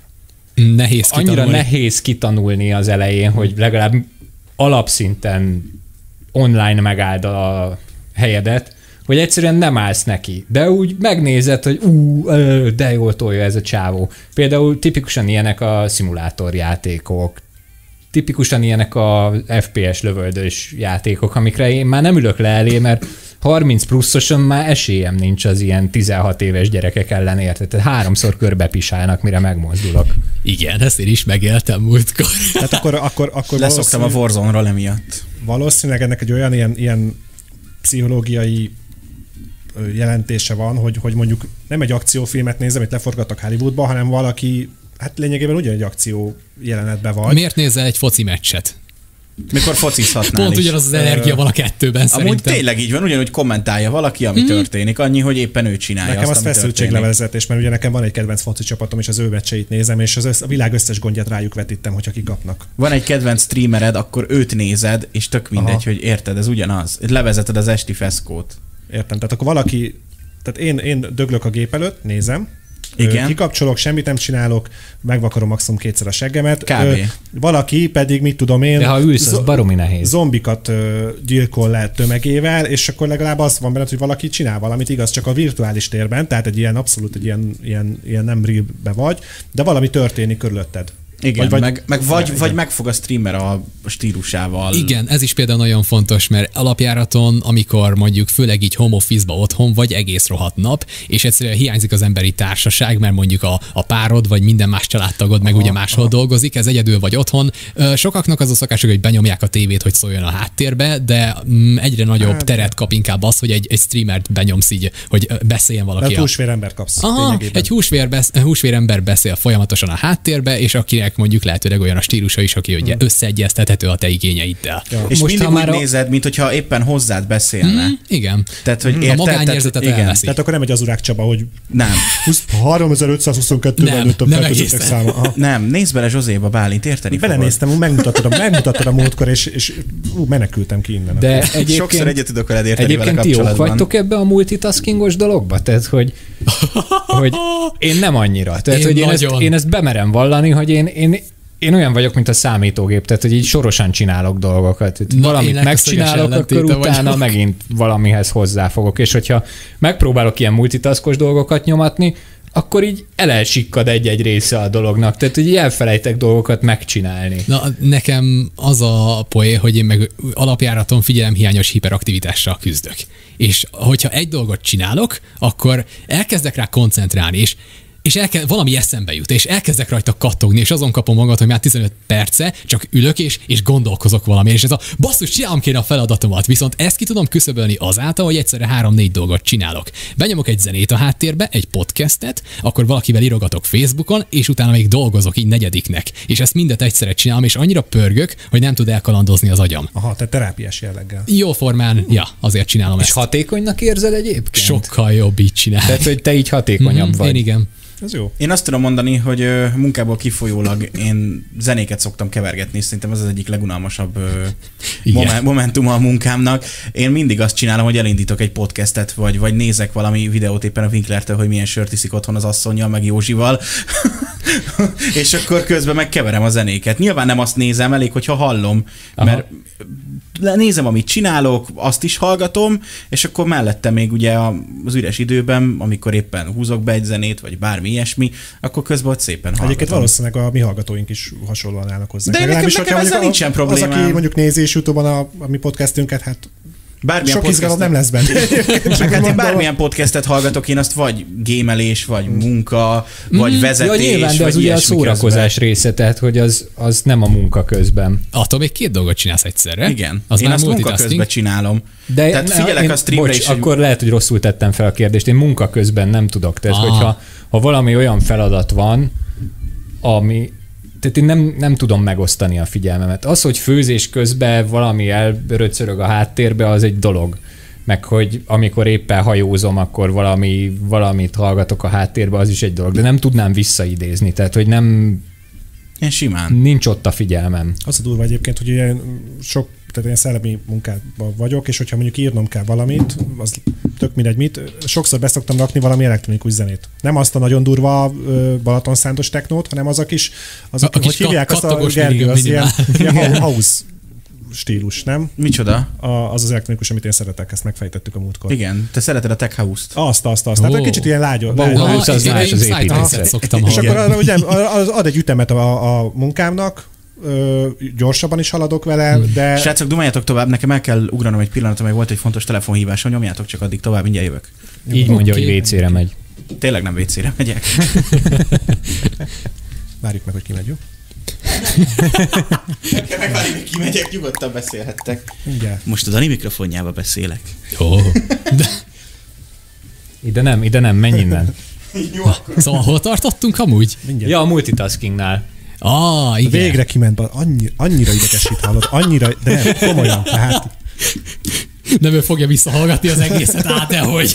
nehéz annyira nehéz kitanulni az elején, hogy legalább alapszinten online megáld a helyedet, hogy egyszerűen nem állsz neki. De úgy megnézed, hogy ú, de jól tolja ez a csávó. Például tipikusan ilyenek a szimulátorjátékok, tipikusan ilyenek a ef pé es lövöldös játékok, amikre én már nem ülök le elé, mert harminc pluszosan már esélyem nincs az ilyen tizenhat éves gyerekek ellen, érted? Tehát háromszor körbepisálnak, mire megmozdulok. Igen, ezt én is megéltem múltkor. Tehát akkor, akkor, akkor leszoktam a Warzone-ról emiatt. Valószínűleg ennek egy olyan ilyen, ilyen pszichológiai jelentése van, hogy, hogy mondjuk nem egy akciófilmet nézem, amit leforgattak Hollywoodba, hanem valaki, hát lényegében ugyan egy akció jelenetben vagy. Miért nézel egy foci meccset? Mikor focizhatnál Pont is. ugyanaz az energia van a kettőben Amúgy szerintem. tényleg így van, ugyanúgy kommentálja valaki, ami mm. történik, annyi, hogy éppen ő csinálja nekem azt, az ami feszültséglevezetés, mert ugye nekem van egy kedvenc foci csapatom, és az ő meccseit nézem, és az össz, a világ összes gondját rájuk vetítem, hogyha kikapnak. Van egy kedvenc streamered, akkor őt nézed, és tök mindegy, aha, hogy érted, ez ugyanaz. Levezeted az esti feszkót. Értem, tehát akkor valaki, tehát én, én döglök a gép előtt, nézem, igen. Kikapcsolok, semmit nem csinálok, megvakarom maximum kétszer a seggemet. Kb. Valaki pedig, mit tudom én, de ha ülsz, az baromi nehéz. Zombikat gyilkol le tömegével, és akkor legalább az van benne, hogy valaki csinál valamit, igaz, csak a virtuális térben, tehát egy ilyen abszolút egy ilyen, ilyen, ilyen nem realbe vagy, de valami történik körülötted. Igen, vagy, vagy, meg, meg vagy, vagy megfog a streamer a stílusával. Igen, ez is például nagyon fontos, mert alapjáraton, amikor mondjuk főleg így home office-ba otthon vagy egész rohadt nap, és egyszerűen hiányzik az emberi társaság, mert mondjuk a, a párod vagy minden más családtagod meg aha, ugye máshol aha. dolgozik, ez egyedül vagy otthon. Sokaknak az a szokásuk, hogy benyomják a tévét, hogy szóljon a háttérbe, de egyre nagyobb hát, teret kap inkább az, hogy egy, egy streamert benyomsz így, hogy beszéljen valaki. De húsvérember kapsz. Aha, egy húsvér besz, húsvérember beszél folyamatosan a háttérbe, és akinek mondjuk lehetőleg olyan a stílusa is, aki ugye összeegyeztethető a te igényeiddel. Ja. És most mindig úgy a... nézed, mint hogyha éppen hozzád beszélne. Mm, igen. Tehát, hogy mm, érted, a magányérzetet tehát, elveszi. Tehát akkor nem egy Azurák Csaba, hogy nem. háromezer-ötszázhuszonkettővel nőtt a fertőzöttek száma. Aha. Nem, nézd bele Zsózéba, Bálint, érteni fogod. Belenéztem, megmutattad a, megmutattad a múltkor, és, és ú, menekültem ki innen. De egyébként, sokszor egyet tudok veled érteni vele kapcsolatban. Egyébként ti jók vagytok ebbe a multitaskingos dologba? Tehát, hogy, hogy én nem annyira. Tehát, én hogy én ezt, én ezt bemerem vallani, hogy én, én Én olyan vagyok, mint a számítógép, tehát hogy így sorosan csinálok dolgokat. Na, valamit megcsinálok, akkor utána vagyok. Megint valamihez hozzáfogok. És hogyha megpróbálok ilyen multitaskos dolgokat nyomatni, akkor így elelsikkad egy-egy része a dolognak. Tehát, hogy így elfelejtek dolgokat megcsinálni. Na, nekem az a poé, hogy én meg alapjáraton figyelemhiányos hiperaktivitással küzdök. És hogyha egy dolgot csinálok, akkor elkezdek rá koncentrálni, és és elke, valami eszembe jut, és elkezdek rajta kattogni, és azon kapom magad, hogy már tizenöt perce csak ülök, és, és gondolkozok valami, és ez a basszus, csinálom kéne a feladatomat, viszont ezt ki tudom küszöbölni azáltal, hogy egyszerre három-négy dolgot csinálok. Benyomok egy zenét a háttérbe, egy podcastet, akkor valakivel írogatok Facebookon, és utána még dolgozok így negyediknek. És ezt mindet egyszerre csinálom, és annyira pörgök, hogy nem tud elkalandozni az agyam. Aha, te terápiás jelleggel. Jó formán, ja, azért csinálom és ezt. És hatékonynak érzed egyébként? Sokkal jobb így csinálni. Tehát, hogy te így hatékonyabb mm-hmm, vagy. Én igen. Ez jó. Én azt tudom mondani, hogy ö, munkából kifolyólag én zenéket szoktam kevergetni, és szerintem ez az egyik legunalmasabb ö, moment, momentuma a munkámnak. Én mindig azt csinálom, hogy elindítok egy podcastet, vagy, vagy nézek valami videót éppen a Winklertől, hogy milyen sört iszik otthon az asszonnyal, meg Józsival, és akkor közben meg keverem a zenéket. Nyilván nem azt nézem, elég, hogyha hallom, Aha. mert nézem, amit csinálok, azt is hallgatom, és akkor mellette még ugye az üres időben, amikor éppen húzok be egy zenét, vagy bármi ilyesmi, akkor közben ott szépen hallgatom. Egyébként valószínűleg a mi hallgatóink is hasonlóan állnak hozzá. De nekem, nekem ezzel nincsen problémám. Az, aki mondjuk nézi és YouTube-on a, a mi podcastünket, hát bármilyen sok izgalom nem lesz benne. Meg hát én bármilyen podcastet hallgatok, én azt vagy gémelés, vagy munka, vagy mm, vezetés, ja, nyilván, de az ugye a szórakozás közben. Része, tehát hogy az, az nem a munka közben. Attól még két dolgot csinálsz egyszerre. Igen, az én azt munka közben csinálom. De tehát figyelek én, a streamre bocs, is. Akkor hogy... lehet, hogy rosszul tettem fel a kérdést. Én munka közben nem tudok. Tehát, ah. hogyha ha valami olyan feladat van, ami... Tehát én nem, nem tudom megosztani a figyelmemet. Az, hogy főzés közben valami elröcörög a háttérbe, az egy dolog. Meg hogy amikor éppen hajózom, akkor valami, valamit hallgatok a háttérbe, az is egy dolog. De nem tudnám visszaidézni. Tehát, hogy nem... Én simán. Nincs ott a figyelmem. Az a durva egyébként, hogy ilyen sok, tehát ilyen szellemi munkában vagyok, és hogyha mondjuk írnom kell valamit, az tök mindegy mit, sokszor beszoktam rakni valami elektronikus zenét. Nem azt a nagyon durva balatonszántos technót, hanem az a kis, az a, a kis hogy hívják azt a Gergő, az ilyen, ilyen house stílus, nem? Micsoda? A, az az elektronikus, amit én szeretek, ezt megfejtettük a múltkor. Igen, te szereted a tech house-t. Azt, azt, azt. Oh. Tehát kicsit ilyen lágyos. Bauhaus az más az építészet. Szoktam és akkor arra, ugye, az ad egy ütemet a, a munkámnak, ö, gyorsabban is haladok vele, de... Srácok, dumáljatok tovább, nekem el kell ugranom egy pillanatra, meg volt egy fontos telefonhívásom, nyomjátok csak addig tovább, mindjárt jövök. Így okay. Mondja, hogy vécére megy. Tényleg nem vécére megyek. Várjuk meg, hogy ki megy, jó? Nekem megvárjuk, hogy kimegyek, nyugodtan beszélhettek. Mindjárt. Most a Dani mikrofonjába beszélek. Oh. De... Ide nem, ide nem, menj innen. Jó, akkor. Szóval hol tartottunk amúgy? Mindjárt. Ja, a multitaskingnál. Ah, igen. Végre kiment, annyi, annyira idegesít hallod, annyira, de nem, komolyan, tehát... Nem ő fogja visszahallgatni az egészet, át, dehogy.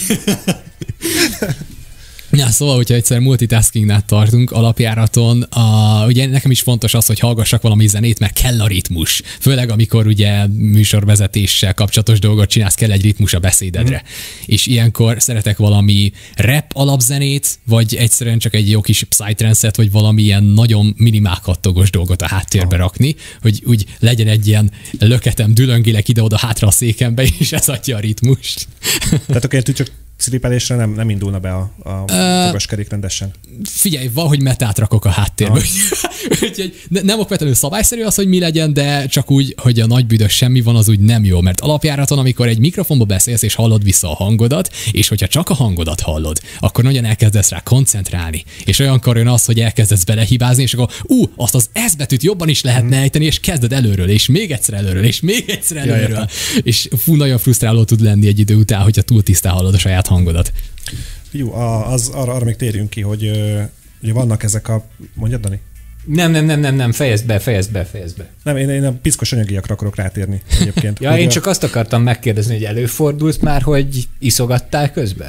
Ja, szóval, hogyha egyszer multitaskingnál tartunk alapjáraton, a, ugye nekem is fontos az, hogy hallgassak valami zenét, mert kell a ritmus. Főleg, amikor ugye műsorvezetéssel kapcsolatos dolgot csinálsz, kell egy ritmus a beszédedre. Mm. És ilyenkor szeretek valami rap alapzenét, vagy egyszerűen csak egy jó kis psytrance-et, vagy valami ilyen nagyon minimál kattogos dolgot a háttérbe ah. rakni, hogy úgy legyen egy ilyen löketem, dülöngélek ide-oda hátra a székembe, és ez adja a ritmust. Tehát akkor csak szlipelésre nem, nem indulna be a, a uh, fogaskerék rendesen. Figyelj, valahogy metát rakok a háttérbe. Úgyhogy ne, nem okvetlenül szabályszerű az, hogy mi legyen, de csak úgy, hogy a nagy büdös semmi van, az úgy nem jó, mert alapjáraton, amikor egy mikrofonba beszélsz és hallod vissza a hangodat, és hogyha csak a hangodat hallod, akkor nagyon elkezdesz rá koncentrálni. És olyankor jön az, hogy elkezdesz belehibázni, és akkor ú, azt az S betűt jobban is lehetne hmm. ejteni, és kezded előről, és még egyszer előről, és még egyszer előről. Ja, és fú, nagyon frusztráló tud lenni egy idő után, hogyha túl tisztán hallod a saját hangodat. Jó, az, arra, arra még térjünk ki, hogy ugye vannak ezek a... Mondjad, Dani? Nem, nem, nem, nem, nem, fejezd be, fejezd be, fejezd be. Nem, én, én a piszkos anyagiakra akarok rátérni egyébként. Ja, én csak azt akartam megkérdezni, hogy előfordult már, hogy iszogattál közben?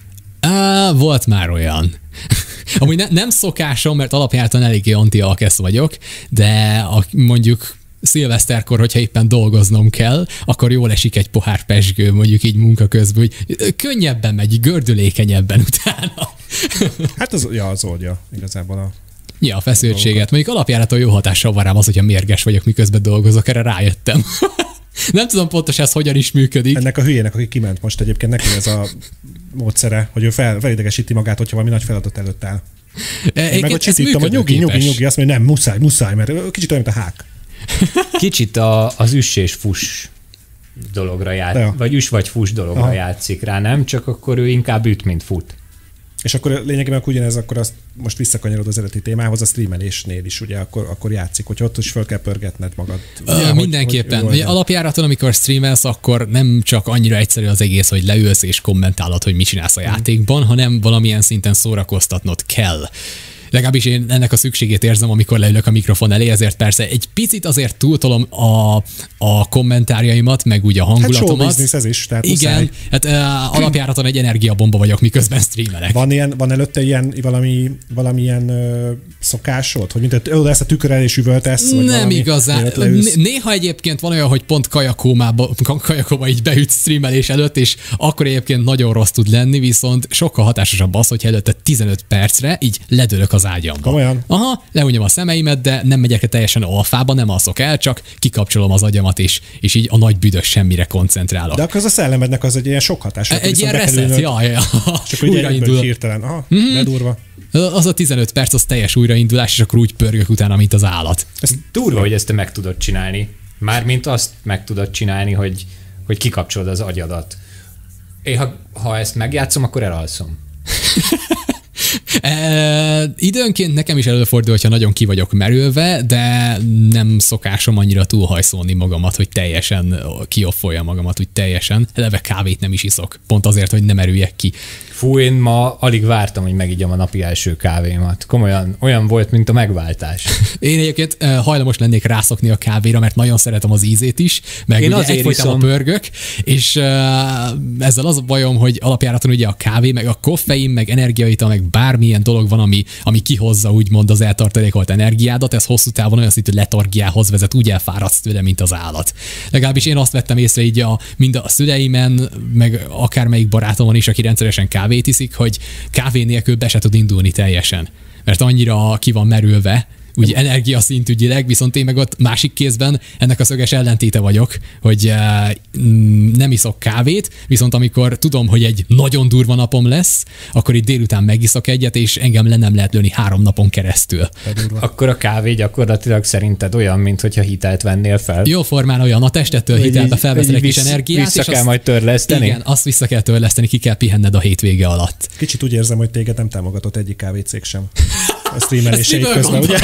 Á, volt már olyan. Amúgy ne, nem szokásom, mert alapjáraton eléggé anti-alkesz vagyok, de a, mondjuk szilveszterkor, hogyha éppen dolgoznom kell, akkor jól esik egy pohár pezsgő, mondjuk így munka közben, hogy könnyebben megy, gördülékenyebben utána. Hát az, ja, az oldja igazából a... Ja, a feszültséget. Mondjuk alapjáraton jó hatással van rám az, hogyha mérges vagyok, miközben dolgozok, erre rájöttem. Nem tudom pontosan ez hogyan is működik. Ennek a hülyének, aki kiment most egyébként, neki ez a módszere, hogy ő fel, felidegesíti magát, hogyha valami nagy feladat előtt áll. Én meg ott csitítom, hogy nyugi, nyugi, nyugi, azt mondja, nem, muszáj, muszáj, mert kicsit olyan, mint a hák. Kicsit a, az üss és fuss dologra játszik, ja. vagy üss vagy fuss dologra Aha. játszik rá, nem? Csak akkor ő inkább üt, mint fut. És akkor lényegében ugyanez, akkor azt most visszakanyarod az eredeti témához, a streamelésnél is, ugye, akkor, akkor játszik, hogy ott is föl kell pörgetned magad. Ugye, uh, mindenképpen. Hogy, hogy alapjáraton, amikor streamelsz, akkor nem csak annyira egyszerű az egész, hogy leülsz és kommentálod, hogy mit csinálsz a játékban, hanem valamilyen szinten szórakoztatnod kell. Legalábbis én ennek a szükségét érzem, amikor leülök a mikrofon elé, ezért persze egy picit azért túltolom a, a kommentárjaimat, meg úgy a hangulatomat. Hát show ez is, tehát igen, muszáj. hát uh, alapjáraton egy energiabomba vagyok, miközben streamelek. Van, ilyen, van előtte ilyen valami, valamilyen ö, szokásod? Hogy mint hogy ezt a tükör elé is üvöltesz? Vagy nem valami, igazán. Néha egyébként van olyan, hogy pont kajakómába, kajakóba így beüt streamelés előtt, és akkor egyébként nagyon rossz tud lenni, viszont sokkal hatásosabb az, hogy előtte tizenöt percre így ledőlök az ágyamba. Komolyan? Aha, lehunyom a szemeimet, de nem megyek teljesen alfába, nem alszok el, csak kikapcsolom az agyamat, és, és így a nagy büdös semmire koncentrálok. De akkor az a szellemednek az egy ilyen sok hatás. Egy ilyen reset, jaj, ja. Csak hogy újraindul. Hirtelen. Aha, mm-hmm. Ledurva. Az a tizenöt perc, az teljes újraindulás, és akkor úgy pörgök utána, mint az állat. Ez durva, hogy ezt te meg tudod csinálni. Mármint azt meg tudod csinálni, hogy, hogy kikapcsolod az agyadat. Én ha, ha ezt megjátszom, akkor elalszom. E, időnként nekem is előfordul, hogyha nagyon ki vagyok merülve, de nem szokásom annyira túlhajszolni magamat, hogy teljesen kioffoljam magamat, úgy teljesen. Eleve kávét nem is iszok, pont azért, hogy ne merüljek ki. Fú, én ma alig vártam, hogy megigyam a napi első kávémat. Komolyan, olyan volt, mint a megváltás. Én egyébként hajlamos lennék rászokni a kávéra, mert nagyon szeretem az ízét is, meg én ugye egyfolytában pörgök, és ezzel az a bajom, hogy alapjáraton ugye a kávé, meg a koffein, meg energiaital, meg bármilyen dolog van, ami, ami kihozza úgymond az eltartalékolt energiádat, ez hosszú távon olyan szintű letargiához vezet, úgy elfáradsz tőle, mint az állat. Legalábbis én azt vettem észre így a, mind a szüleimen, meg akármelyik barátomon is, aki rendszeresen kávét iszik, hogy kávé nélkül be se tud indulni teljesen, mert annyira ki van merülve, úgy energiaszintügyileg, viszont én meg ott másik kézben ennek a szöges ellentéte vagyok, hogy nem iszok kávét, viszont amikor tudom, hogy egy nagyon durva napom lesz, akkor itt délután megiszok egyet, és engem le nem lehet lőni három napon keresztül. Akkor a kávé gyakorlatilag szerinted olyan, mintha hitelt vennél fel? Jó formán olyan, a testettől hitelbe felveszel egy kis energiát, vissza és kell azt, majd törleszteni? Igen, azt vissza kell törleszteni, ki kell pihenned a hétvége alatt. Kicsit úgy érzem, hogy téged nem támogatott egyik kávécég sem. A streameléseid közben, ugye?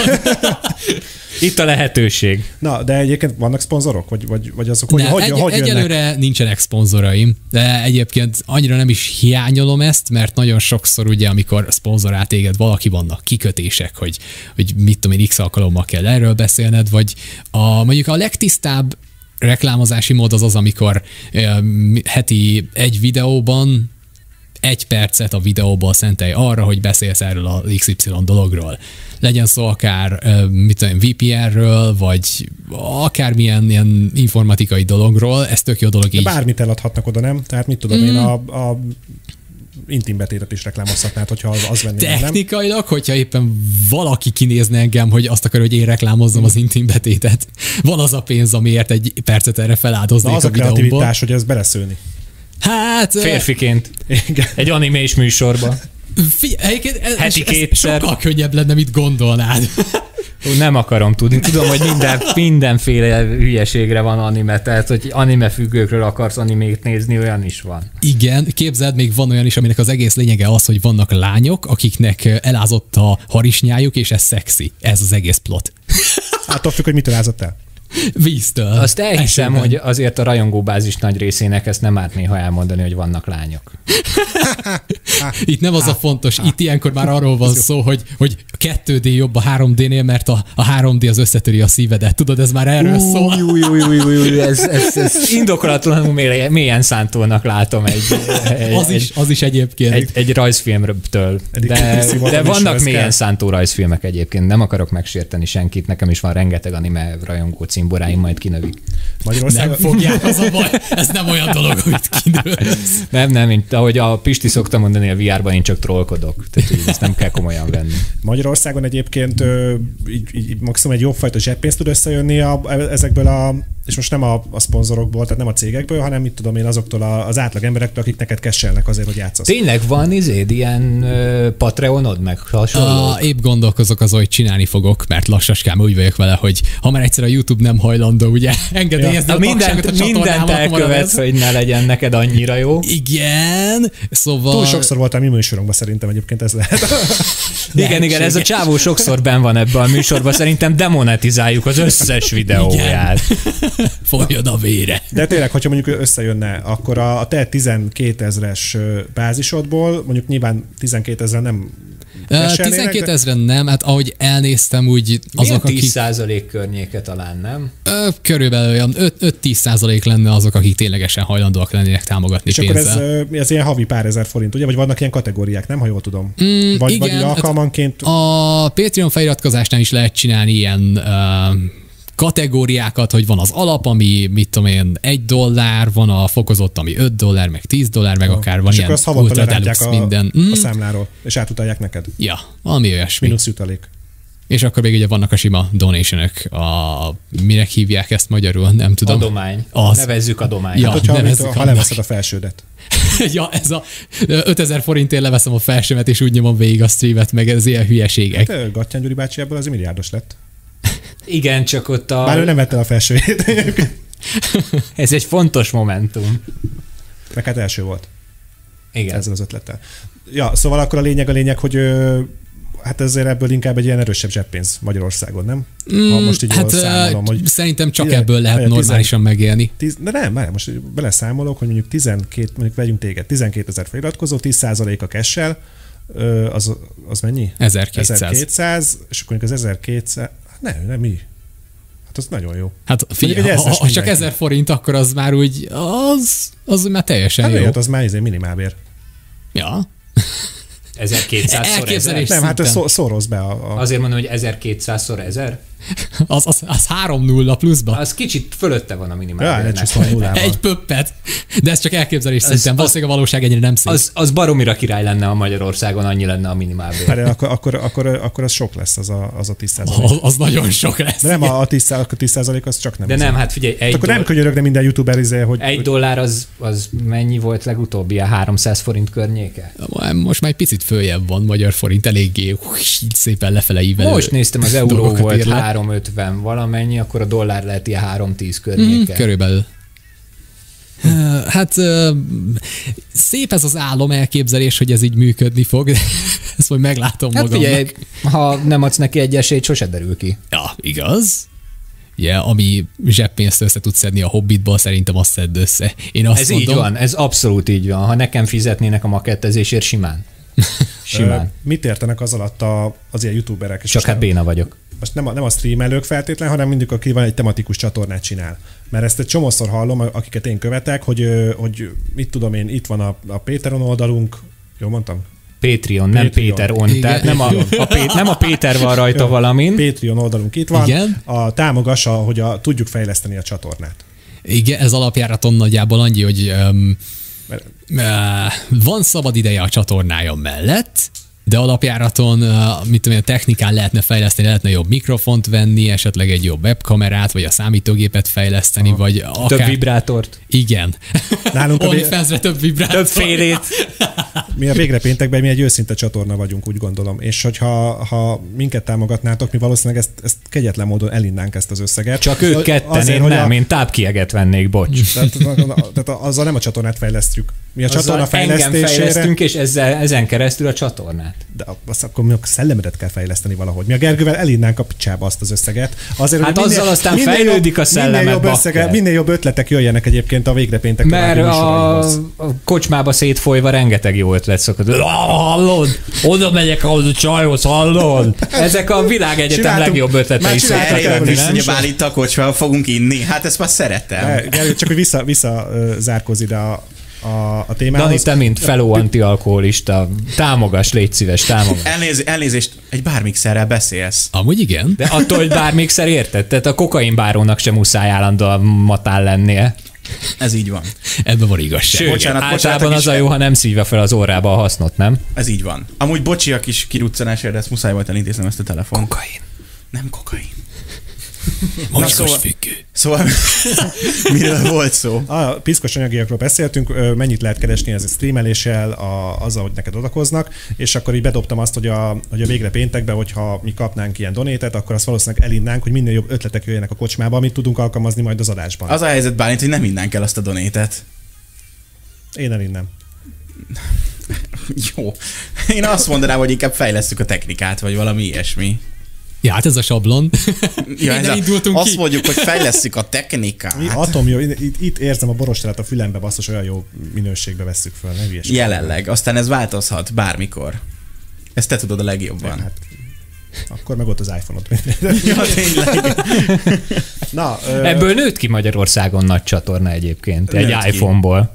Itt a lehetőség. Na, de egyébként vannak szponzorok? Vagy, vagy, vagy azok hogy, nem, hogy, egy, hogy egyelőre nincsenek szponzoraim, de egyébként annyira nem is hiányolom ezt, mert nagyon sokszor ugye, amikor szponzorál téged valaki, vannak kikötések, hogy, hogy mit tudom én, x alkalommal kell erről beszélned, vagy a, mondjuk a legtisztább reklámozási mód az az, amikor eh, heti egy videóban egy percet a videóból szentelj arra, hogy beszélsz erről a iksz ipszilon dologról. Legyen szó akár mit tudom, vé pé en-ről, vagy akármilyen ilyen informatikai dologról, ez tök jó dolog így. De bármit eladhatnak oda, nem? Tehát mit tudom mm. én, a, a intimbetétet is reklámozhatnád, hogyha az, az venné. Technikailag, nem? Hogyha éppen valaki kinézne engem, hogy azt akar, hogy én reklámozzam mm. az intimbetétet, van az a pénz, amiért egy percet erre feláldoznék az a, a kreativitás, hogy ez beleszőni. Hát... Férfiként. Igen. Egy animés műsorba. Figyelj, ez, heti ez, kétszer. Sokkal könnyebb lenne, mit gondolnád. Nem akarom tudni. Tudom, hogy minden, mindenféle hülyeségre van anime, tehát hogy anime függőkről akarsz animét nézni, olyan is van. Igen, képzeld, még van olyan is, aminek az egész lényege az, hogy vannak lányok, akiknek elázott a harisnyájuk, és ez szexi. Ez az egész plot. Attól függ, hogy mitől ázott el. Víztől. Azt elhiszem, Esőben. Hogy azért a rajongóbázis nagy részének ezt nem árt néha elmondani, hogy vannak lányok. Itt nem az a fontos, itt ilyenkor már arról van szó, hogy, hogy kettő dé jobb a három dé-nél, mert a, a három dé az összetöri a szívedet. Tudod, ez már erről uh, szól. Jú, jú, jú, jú, jú, ez, ez, ez indokolatlanul mélyen szántónak látom egy, egy, az, is, az is egyébként. Egy, egy rajzfilmtől. De, de vannak mélyen szántó rajzfilmek egyébként. Nem akarok megsérteni senkit, nekem is van rengeteg anime rajongó cimboráim, majd kinövik. Nem fogják, az a baj. Ez nem olyan dolog, amit kinősz. Nem, nem, mint ahogy a Pisti szokta mondani, a vé er-ban én csak trollkodok. Tehát, hogy ezt nem kell komolyan venni. Magyarországon egyébként így, így maximum egy jobbfajta zseppénzt tud összejönni a, ezekből a, és most nem a, a szponzorokból, tehát nem a cégekből, hanem mit tudom én azoktól az átlag emberektől, akik neked kesselnek azért, hogy játszasz. Tényleg van izéd ilyen uh, Patreonod meg hasonló? A, épp gondolkozok az, hogy csinálni fogok, mert lassaskán úgy vagyok vele, hogy ha már egyszer a YouTube nem hajlandó, ugye engedélyezni ja. a mindent, a mindent elkövetsz, hogy ne legyen neked annyira jó. Igen, szóval... Túl sokszor voltam mi műsorunkban, szerintem egyébként ez lehet. igen, igen, ez a csávó sokszor benn van ebben a műsorban, szerintem demonetizáljuk az összes videóját. Folyjon a vére. De tényleg, hogyha mondjuk összejönne, akkor a, a te tizenkétezres bázisodból, mondjuk nyilván tizenkétezer nem tizenkét ezeren nem, hát ahogy elnéztem, úgy azok, tíz akik... százalék környéke talán, nem? Ö, körülbelül olyan öt-tíz százalék lenne azok, akik ténylegesen hajlandóak lennének támogatni és pénzzel. akkor ez, ez ilyen havi pár ezer forint, ugye? Vagy vannak ilyen kategóriák, nem? Ha jól tudom. Mm, vagy, igen, vagy alkalmanként... A Patreon feliratkozásnál is lehet csinálni ilyen uh, kategóriákat, hogy van az alap, ami, mit tudom én, egy dollár, van a fokozott, ami öt dollár, meg tíz dollár, meg akár van és ilyen akkor ultra deluxe a, minden. Mm. a számláról, és átutalják neked. Ja, valami olyasmi. Minusz jutalék. És akkor még ugye vannak a sima donationök, a minek hívják ezt magyarul, nem tudom. Adomány. Az. Nevezzük adománynak. Ja, Hát, hogyha nevezzük amit, ha annak. leveszed a felsődet. Ja, ez a ötezer forintért leveszem a felsőmet, és úgy nyomom végig a streamet, meg ez ilyen hülyeségek. Hát, Gattyán Gyuri bácsi ebből azért milliárdos lett. Igen, csak ott a... Bár ő nem vette el a felsőjét. Ez egy fontos momentum. Meg hát első volt. Igen. Ezzel az ötlettel. Ja, szóval akkor a lényeg a lényeg, hogy ö, hát ezért ebből inkább egy ilyen erősebb zseppénz Magyarországon, nem? Ha most így Hát jól számolom, hogy szerintem csak Ugye, ebből lehet vagy a normálisan megélni. tíz, de nem, már most beleszámolok, hogy mondjuk tizenkét, mondjuk vegyünk téged, tizenkétezer feliratkozó, tíz százalék a cash-el, ö, az, az mennyi? ezerkétszáz. ezerkétszáz, és akkor mondjuk az ezerkétszáz, nem, nem mi? Hát az nagyon jó. Hát figyelj, Mondjuk egy ha, ezres ha csak mindenki. ezer forint, akkor az már úgy, az, az már teljesen Hát jó. miért, az már izé minimálbér. Ja. ezerkétszázszor ezer? Elképzelés. Nem, hát ez szinten. szó- szoroz be a... a Azért mondom, hogy ezerkétszázszor ezer? Az, az, az három nulla pluszba. Az kicsit fölötte van a ja, minimálbérnek. elcsúszva a nullával. Egy pöppet. De ez csak elképzelés Az- szinten. az- Valószínűleg a valóság ennyire nem szép. Az, az baromira király lenne, a Magyarországon annyi lenne a minimálbér. Várjál, akkor, akkor, akkor, akkor az sok lesz az a, az a tíz százalék. az, az nagyon sok lesz. De nem a, a tíz százalék, a tíz százalék az csak nem. De izé. nem, hát figyelj, egy, Akkor doll- nem könyörögne minden youtuber izé, hogy... egy dollár az, az mennyi volt legutóbb? Ilyen háromszáz forint környéke? Most már egy picit följebb van magyar forint, eléggé hús, így szépen lefele ívelő. Most néztem, az euró dolgokat volt ír le. három ötven valamennyi, akkor a dollár lehet ilyen három tíz Mm, környéke. körülbelül. Uh, Hát uh, szép ez az álom elképzelés, hogy ez így működni fog. Ezt majd meglátom Hát magamnak. figyelj, ha nem adsz neki egy esélyt, sose derül ki. Ja, igaz. Ugye, ami zseppénzt össze tudsz szedni a Hobbitból, szerintem azt szedd össze. Én azt Ez mondom, így van, ez abszolút így van. Ha nekem fizetnének a makettezésért, simán. Simán. Ö, mit értenek az alatt a, az ilyen youtuberek? És Csak most hát nem- béna vagyok. Most nem a, nem a streamelők feltétlen, hanem mindig aki van egy tematikus csatornát csinál. Mert ezt egy csomószor hallom, akiket én követek, hogy, ö, hogy mit tudom én, itt van a, a Patreon oldalunk, jól mondtam? Patreon, nem Patreon. Péter on, Igen. tehát nem a, a, Pé- nem a Péter van rajta valamin. Patreon oldalunk itt van. Igen. A támogassa, hogy a, tudjuk fejleszteni a csatornát. igen, ez alapjáraton nagyjából annyi, hogy um, Mert uh, van szabad ideje a csatornája mellett, de alapjáraton, uh, mit tudom én, a technikán lehetne fejleszteni, lehetne jobb mikrofont venni, esetleg egy jobb webkamerát, vagy a számítógépet fejleszteni, Aha. vagy akár... Több vibrátort. Igen. Nálunk a vé- OnlyFans-re több vibrátor. Több félét. mi a végre péntekben mi egy őszinte csatorna vagyunk, úgy gondolom. És hogyha ha minket támogatnátok, mi valószínűleg ezt, ezt kegyetlen módon elinnánk ezt az összeget. Csak ők ketten, Azért, én hogy nem, a- én tápkieget vennék, bocs. Tehát, tehát azzal nem a csatornát fejlesztjük. Mi a csatorna Azzal engem fejlesztésére... fejlesztünk, és ezzel, ezen keresztül a csatornát. De azt akkor mi a szellemedet kell fejleszteni valahogy. Mi a Gergővel elinnánk a picsába azt az összeget. Azért, Hát hogy azzal aztán fejlődik a szellemed, minél jobb, bakker. összege, minél jobb ötletek jöjjenek egyébként a végre péntek Mert további a, műsoraihoz. a kocsmába szétfolyva rengeteg jó ötlet szokott. Hallod? Oda megyek ahhoz a csajhoz, hallod? Ezek a világegyetem Csináltunk- legjobb ötletei már csináltunk szoktak erről lenni, is, nem? Hogy a Bálint a kocsmába fogunk inni. Hát ezt már szeretem. Ne, Gergő, csak hogy vissza, vissza ö, zárkóz ide a, a, a témához. Dani, te mint fellow antialkoholista, támogass, légy szíves, támogass. Elnéz, elnézést, egy bármixerrel beszélsz. Amúgy igen. De attól, hogy bármikszer érted? Tehát a kokainbárónak sem muszáj állandóan matál lennie. Ez így van. Ebben van igazság. Sőt, Bocsánat, általában bocsánat, az a is- jó, ha nem szívja fel az órába a hasznot, nem? Ez így van. Amúgy bocsi a kis kiruccanásért, de ezt muszáj volt elintéznem ezt a telefon. Kokain. Nem kokain. Mocskos szóval- függő. Szóval miről volt szó? A piszkos anyagiakról beszéltünk, ö, mennyit lehet keresni ez a streameléssel, a, azzal, hogy neked odakoznak, és akkor így bedobtam azt, hogy a, hogy a végre péntekben, hogyha mi kapnánk ilyen donétet, akkor azt valószínűleg elinnánk, hogy minél jobb ötletek jöjjenek a kocsmába, amit tudunk alkalmazni majd az adásban. Az... Az a helyzet, Bálint, hogy nem innánk el azt a donétet. Én elinnem. Jó. Én azt mondanám, hogy inkább fejlesztjük a technikát, vagy valami ilyesmi. Ja, hát ez a sablon. Ja, Innen ez a, indultunk azt ki. mondjuk, hogy fejlesztjük a technikát. Mi atom jó, itt, itt érzem a borostelát a fülembe, basszus, olyan jó minőségbe vesszük föl, ne hülyeség. Jelenleg. Aztán ez változhat bármikor. Ezt te tudod a legjobban. Hát, akkor meg ott az iPhone-ot. Ja, tényleg. Na, ö... Ebből nőtt ki Magyarországon nagy csatorna egyébként, egy Nőtt ki. iPhone-ból.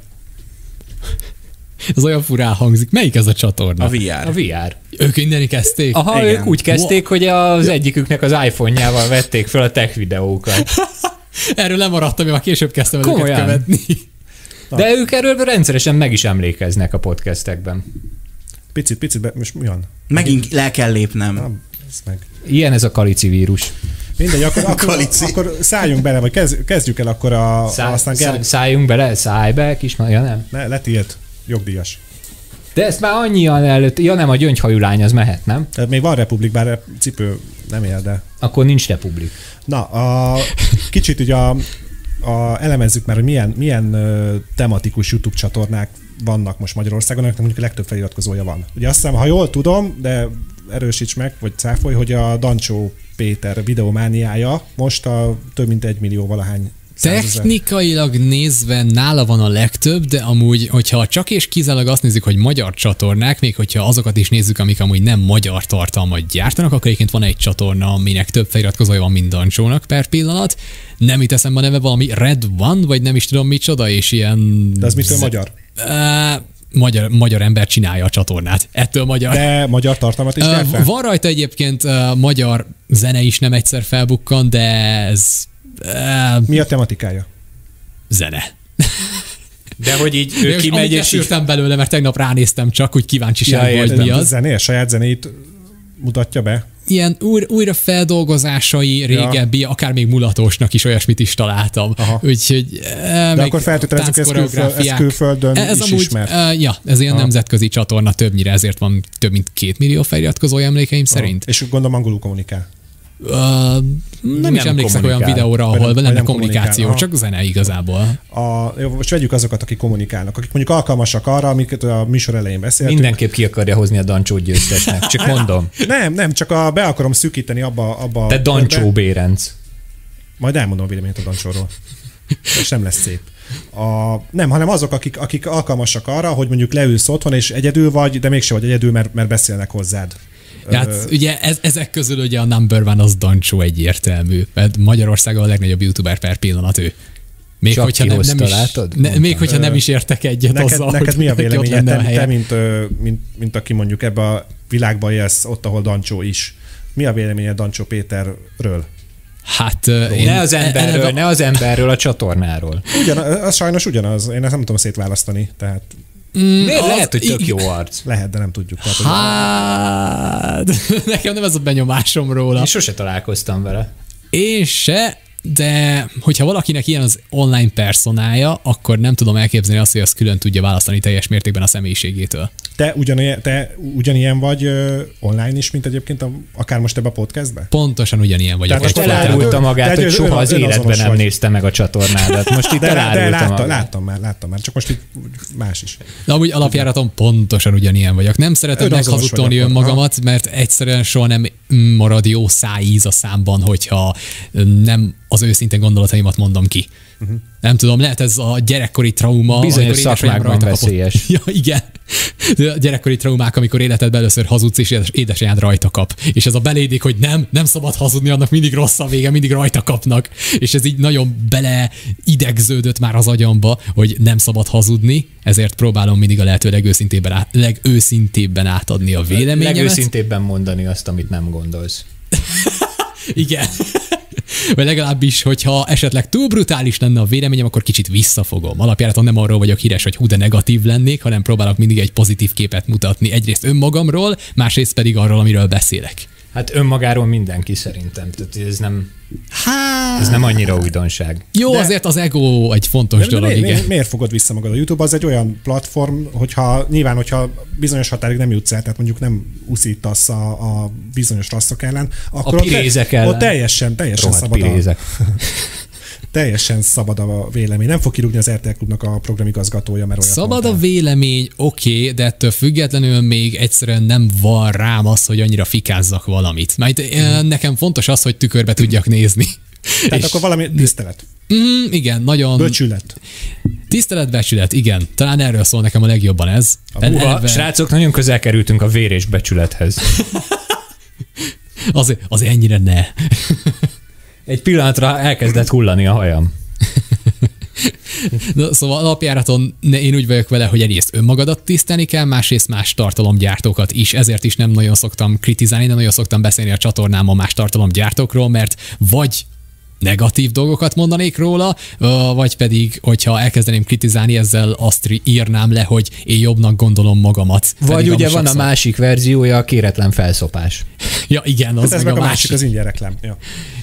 Ez olyan furán hangzik. Melyik ez a csatorna? A vé er. A vé er. Ők innen kezdték? Aha, Igen. ők úgy kezdték, hogy az egyiküknek az iPhone-jával vették fel a tech videókat. Erről lemaradtam, én már később kezdtem el őket Komolyan? követni. De ők erről rendszeresen meg is emlékeznek a podcastekben. Picit, picit, be, most mi van? Megint le kell lépnem. Na, ez meg. Ilyen ez a kalici vírus. Mindegy, akkor, akkor, Kalici. akkor szálljunk bele, vagy kezd, kezdjük el akkor a... Szá- aztán szá- kell, szálljunk bele, szállj be, kis ja nem. ne, letilt, jogdíjas. De ezt már annyian előtt, ja nem, a gyöngyhajú lány az mehet, nem? Tehát még van Republik, bár a cipő nem él, de... Akkor nincs republik. Na, a, kicsit ugye a, a, elemezzük már, hogy milyen, milyen ö, tematikus YouTube csatornák vannak most Magyarországon, aminek mondjuk a legtöbb feliratkozója van. Ugye azt hiszem, ha jól tudom, de erősíts meg, vagy cáfolj, hogy a Dancsó Péter videomániája most a több mint egy millió valahány százezer. Technikailag nézve nála van a legtöbb, de amúgy, hogyha csak és kizárólag azt nézzük, hogy magyar csatornák, még hogyha azokat is nézzük, amik amúgy nem magyar tartalmat gyártanak, akkor egyébként van egy csatorna, aminek több feliratkozója van, mint Dancsónak per pillanat. Nem itt eszembe a neve, valami Red One, vagy nem is tudom micsoda, és ilyen... De az mitől magyar? Uh, magyar, magyar ember csinálja a csatornát. Ettől magyar. De magyar tartalmat is Uh, gyárt fel? van rajta egyébként uh, magyar zene is nem egyszer felbukkan, de ez uh, Mi a tematikája? zene. De hogy így De ő most kimegy amúgy és így... leszűrtem belőle, mert tegnap ránéztem csak, hogy kíváncsiság Ja, volt, értem. mi A az. zené, a saját zenét mutatja be? Ilyen új, újra feldolgozásai régebbi, ja. akár még mulatósnak is olyasmit is találtam. Aha. Úgyhogy e, De akkor feltételezzük, ez, külföld, ez külföldön ez is amúgy, ismert. E, ja, ez ilyen Aha. nemzetközi csatorna többnyire, ezért van több mint két millió feliratkozója emlékeim szerint. És gondolom angolul kommunikál. Uh, nem, nem is emlékszek olyan kommunikál. videóra, Vagy ahol nem- vagy lenne nem kommunikáció, kommunikál. csak zene igazából. A, jó, most vegyük azokat, akik kommunikálnak, akik mondjuk alkalmasak arra, amiket a műsor elején beszéltünk. Mindenképp ki akarja hozni a Dancsót győztesnek. Csak mondom. Nem, nem, csak a, be akarom szűkíteni abba, abba Te a Dancsó körbe. Bérenc. Majd elmondom a véleményt a Dancsóról. És nem lesz szép. A, nem, hanem azok, akik, akik alkalmasak arra, hogy mondjuk leülsz otthon, és egyedül vagy, de mégse vagy egyedül, mert, mert beszélnek hozzád. Hát Ö, ugye ez, ezek közül ugye a number one az Dancsó egyértelmű, mert Magyarországon a legnagyobb youtuber per pillanat ő. Még Csak hogyha nem, nem kihozta, is, látod? ne, még Mondtam. hogyha nem is értek egyet neked, azzal, neked hogy mi a neki ott véleményed? lenne a Te, helye. te mint, ö, mint, mint aki mondjuk ebbe a világban élsz, ott, ahol Dancsó is. Mi a véleményed Dancsó Péterről? Hát én Ne az emberről, eleve- ne az emberről, a csatornáról. Ugyan, az sajnos ugyanaz. Én ezt nem tudom szétválasztani, tehát Miért az- lehet, hogy tök ig- jó arc? lehet, de nem tudjuk. Tehát, hogy Hát, nekem nem ez a benyomásom róla. Én sose találkoztam vele. Én se, de hogyha valakinek ilyen az online personája, akkor nem tudom elképzelni azt, hogy azt külön tudja választani teljes mértékben a személyiségétől. te, ugyanilyen, te ugyanilyen vagy ö, online is, mint egyébként a, akár most ebbe a podcastbe? Pontosan ugyanilyen vagyok. Tehát Most akkor egyfolytában. elárulta magát, Tehát hogy ön- soha az ön- életben önazonos nem vagy. nézte meg a csatornádat. Most itt De, de elárulta láttam, magát. láttam már, láttam már, csak most itt más is. De amúgy alapjáraton pontosan ugyanilyen vagyok. Nem szeretem Önazonos meghazudtolni vagyok. önmagamat, mert egyszerűen soha nem marad jó szájíz a számban, hogyha nem az őszinte gondolataimat mondom ki. Uh-huh. Nem tudom, lehet ez a gyerekkori trauma. Bizonyos amikor édesanyám szakmákban rajta kapott- veszélyes. Ja, igen. De a gyerekkori traumák, amikor életedben először hazudsz, és édes- édesanyád rajta kap. És ez a belédik, hogy nem, nem szabad hazudni, annak mindig rossz a vége, mindig rajta kapnak. És ez így nagyon bele idegződött már az agyamba, hogy nem szabad hazudni, ezért próbálom mindig a lehető legőszintébben, át, legőszintébben átadni a véleményemet. Legőszintébben mondani azt, amit nem gondolsz. Igen. Vagy legalábbis, hogyha esetleg túl brutális lenne a véleményem, akkor kicsit visszafogom. Alapjáraton nem arról vagyok híres, hogy hú de negatív lennék, hanem próbálok mindig egy pozitív képet mutatni. Egyrészt önmagamról, másrészt pedig arról, amiről beszélek. Hát önmagáról mindenki szerintem. Tehát ez nem, Hát, ez nem annyira újdonság. jó, De- azért az ego egy fontos De, de dolog, mi, mi, igen. miért fogod vissza magad? A YouTube az egy olyan platform, hogyha nyilván, hogyha bizonyos határig nem jutsz el, tehát mondjuk nem uszítasz a, a bizonyos rasszok ellen, akkor ott, pirézek te, ellen. ott teljesen, teljesen Rohadt szabad a, pirézek. teljesen szabad a vélemény. Nem fog kirúgni az er té el Klubnak a programigazgatója, mert olyat Szabad a mondtál. vélemény, oké, okay, de ettől függetlenül még egyszerűen nem van rám az, hogy annyira fikázzak valamit. Mert mm. nekem fontos az, hogy tükörbe tudjak nézni. Tehát És- akkor valami tisztelet, Mm, igen, nagyon... bölcsület. Tiszteletbecsület, igen. Talán erről szól nekem a legjobban ez. Uha, eleve... Srácok, nagyon közel kerültünk a vér és becsülethez. az, az ennyire ne. Egy pillanatra elkezdett hullani a hajam. Na, szóval alapjáraton én úgy vagyok vele, hogy egyrészt önmagadat tisztelni kell, másrészt más tartalomgyártókat is, ezért is nem nagyon szoktam kritizálni, nem nagyon szoktam beszélni a csatornámon más tartalomgyártókról, mert vagy negatív dolgokat mondanék róla, vagy pedig, hogyha elkezdeném kritizálni, ezzel azt írnám le, hogy én jobbnak gondolom magamat. Vagy ugye van sokszor... a másik verziója, a kéretlen felszopás. Ja, igen, az hát ez meg, meg a a másik. másik az ingyen reklám. Ja.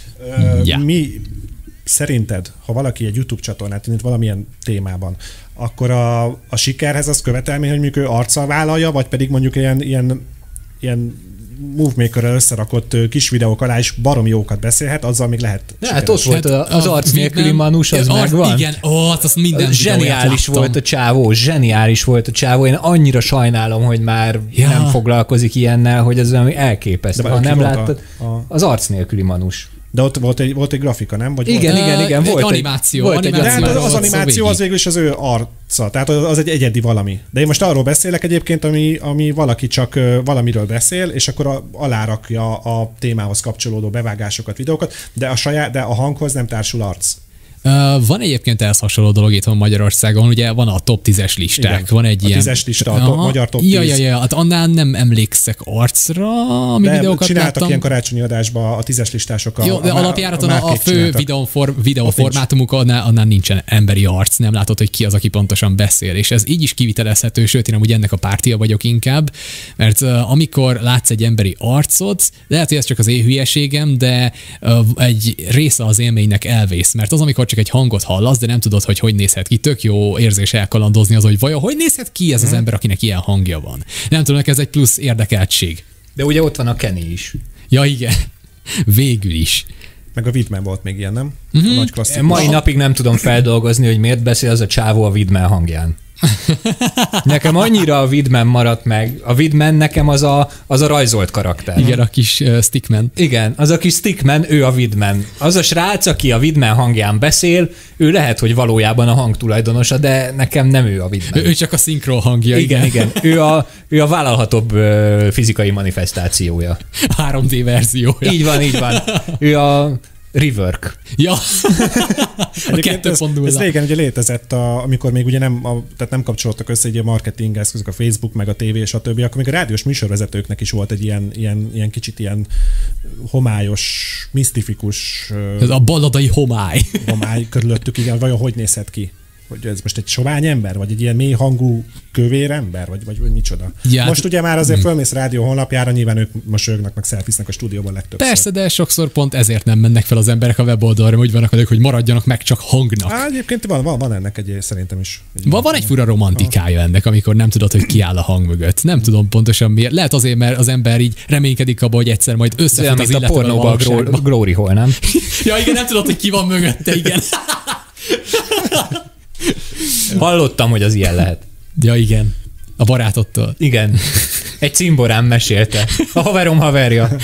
Ö, ja. Mi szerinted, ha valaki egy YouTube csatornát indít valamilyen témában, akkor a, a sikerhez az követelmény, hogy mondjuk ő arccal vállalja, vagy pedig mondjuk ilyen, ilyen, ilyen Movemakerrel összerakott kis videók alá is baromi jókat beszélhet, azzal még lehet de hát ott volt az arc nélküli manus, az arc, megvan. Igen, ó, az minden zseniális volt a csávó, zseniális volt a csávó. Én annyira sajnálom, hogy már ja. nem foglalkozik ilyennel, hogy ez valami elképesztő. Ha nem láttad, a, a... az arc nélküli manus. De ott volt egy, volt egy grafika, nem? Vagy igen, volt? igen, igen. Volt egy animáció. Volt animáció. Egy, de az, az animáció az végül is az ő arca, tehát az egy egyedi valami. De én most arról beszélek egyébként, ami, ami valaki csak valamiről beszél, és akkor alárakja a témához kapcsolódó bevágásokat, videókat, de a, saját, de a hanghoz nem társul arc. Uh, van egyébként ehhez hasonló dolog itthon Magyarországon, ugye van a top tízes listák, igen, van egy a ilyen... tízes lista, a to- magyar top tíz. Ja, ja, ja, hát annál nem emlékszek arcra, ami de videókat csináltak láttam. ilyen karácsonyi adásba a tízes listások. A, jó, de a, alapjáraton a, a, a fő videóform, videóformátumuk annál, annál nincsen emberi arc, nem látod, hogy ki az, aki pontosan beszél, és ez így is kivitelezhető, sőt, én amúgy ennek a pártia vagyok inkább, mert uh, amikor látsz egy emberi arcot, lehet, hogy ez csak az én hülyeségem, de uh, egy része az élménynek elvész, mert az, amikor csak egy hangot hallasz, de nem tudod, hogy hogy nézhet ki. Tök jó érzés elkalandozni az, hogy vajon hogy nézhet ki ez az ember, akinek ilyen hangja van. Nem tudom, ez egy plusz érdekeltség. De ugye ott van a Kenny is. Ja, igen. Végül is. Meg a Widman volt még ilyen, nem? Mm-hmm. A nagy klasszikus. Mai napig nem tudom feldolgozni, hogy miért beszél az a csávó a Widman hangján. Nekem annyira a Widman maradt meg. A Widman nekem az a, az a rajzolt karakter. Igen, a kis uh, stickman. Igen, az a kis stickman, ő a Widman. Az a srác, aki a Widman hangján beszél, ő lehet, hogy valójában a hangtulajdonosa, de nekem nem ő a Widman. Ő, ő csak a szinkron hangja. Igen, igen. igen. Ő, a, ő a vállalhatóbb uh, fizikai manifestációja. három dé verziója. Így van, így van. Ő a rework. Ja. A kettő pont nulla. Ez, ez régen ugye létezett, a, amikor még ugye nem, a, tehát nem kapcsolódtak össze egy a marketing eszközök, a Facebook, meg a tévé és a többi, akkor még a rádiós műsorvezetőknek is volt egy ilyen, ilyen, ilyen kicsit ilyen homályos, misztifikus ez a balladai homály. homály körülöttük, igen, vajon hogy nézhet ki? Hogy ez most egy sovány ember, vagy egy ilyen mély hangú kövér ember, vagy, vagy, vagy micsoda. Ja, most ugye már azért fölmész rádió honlapjára, nyilván ők mosolyognak, meg szelfiznek a stúdióban legtöbbször. Persze, de sokszor pont ezért nem mennek fel az emberek a weboldalra, hogy vannak azok, hogy maradjanak meg csak hangnak. Á, egyébként van, van, van ennek egy, szerintem is. Egy van, van egy fura romantikája ennek, amikor nem tudod, hogy ki áll a hang mögött. Nem tudom pontosan miért. Lehet azért, mert az ember így reménykedik abba, hogy egyszer majd összefut az illetve a pornóban a Glory Hole, nem? Ja, igen, nem tudod, hogy ki van mögötte, igen. Hallottam, hogy az ilyen lehet. Ja, igen. A barátodtól. Igen. Egy cimborám mesélte. A haverom haverja.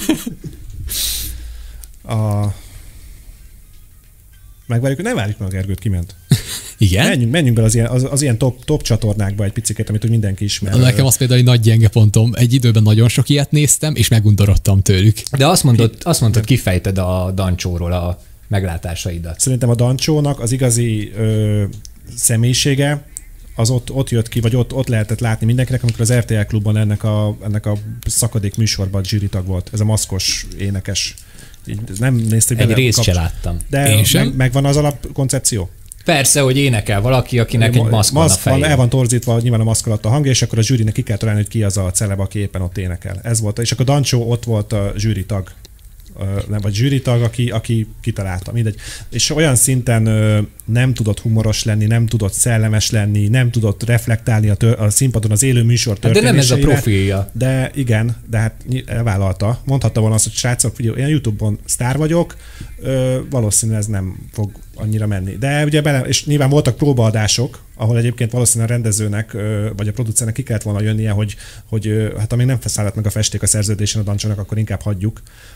A... Megvárjuk, ne várjuk meg a Gergőt, kiment. Igen? Menjünk, menjünk bele az ilyen, az, az ilyen top, top csatornákba egy picit, amit úgy mindenki ismer. Nekem az például egy nagy gyenge pontom. Egy időben nagyon sok ilyet néztem, és megundorodtam tőlük. De azt mondod, azt mondtad, kifejted a Dancsóról a meglátásaidat. Szerintem a Dancsónak az igazi ö, személyisége az ott, ott jött ki, vagy ott, ott lehetett látni mindenkinek, amikor az er té el klubban ennek a, ennek a szakadék műsorban zsűritag volt. Ez a maszkos énekes. Így nem nézték bele. Egy részt se láttam. De Én sem. Meg, megvan az alapkoncepció? Persze, hogy énekel valaki, akinek egy maszk van a fején. El van torzítva nyilván a maszk alatt a hangja, és akkor a zsűrinek ki kell találni, hogy ki az a celeb, aki éppen ott énekel. Ez volt. És akkor Dancsó ott volt a zsűritag. Nem, vagy zsűritag, aki, aki kitalálta, mindegy. És olyan szinten ö, nem tudott humoros lenni, nem tudott szellemes lenni, nem tudott reflektálni a, tör, a színpadon az élő műsor történéseire. De nem ez a profilja. De igen, de hát elvállalta. Mondhatta volna azt, hogy srácok, figyelj, én YouTube-on sztár vagyok, ö, valószínűleg ez nem fog annyira menni. De ugye bele, és nyilván voltak próbaadások, ahol egyébként valószínűleg a rendezőnek, ö, vagy a producernek ki kellett volna jönnie, hogy, hogy ö, hát amíg nem szállt meg a festék a szerződésen a Dancsónak, akkor inkább hagyjuk.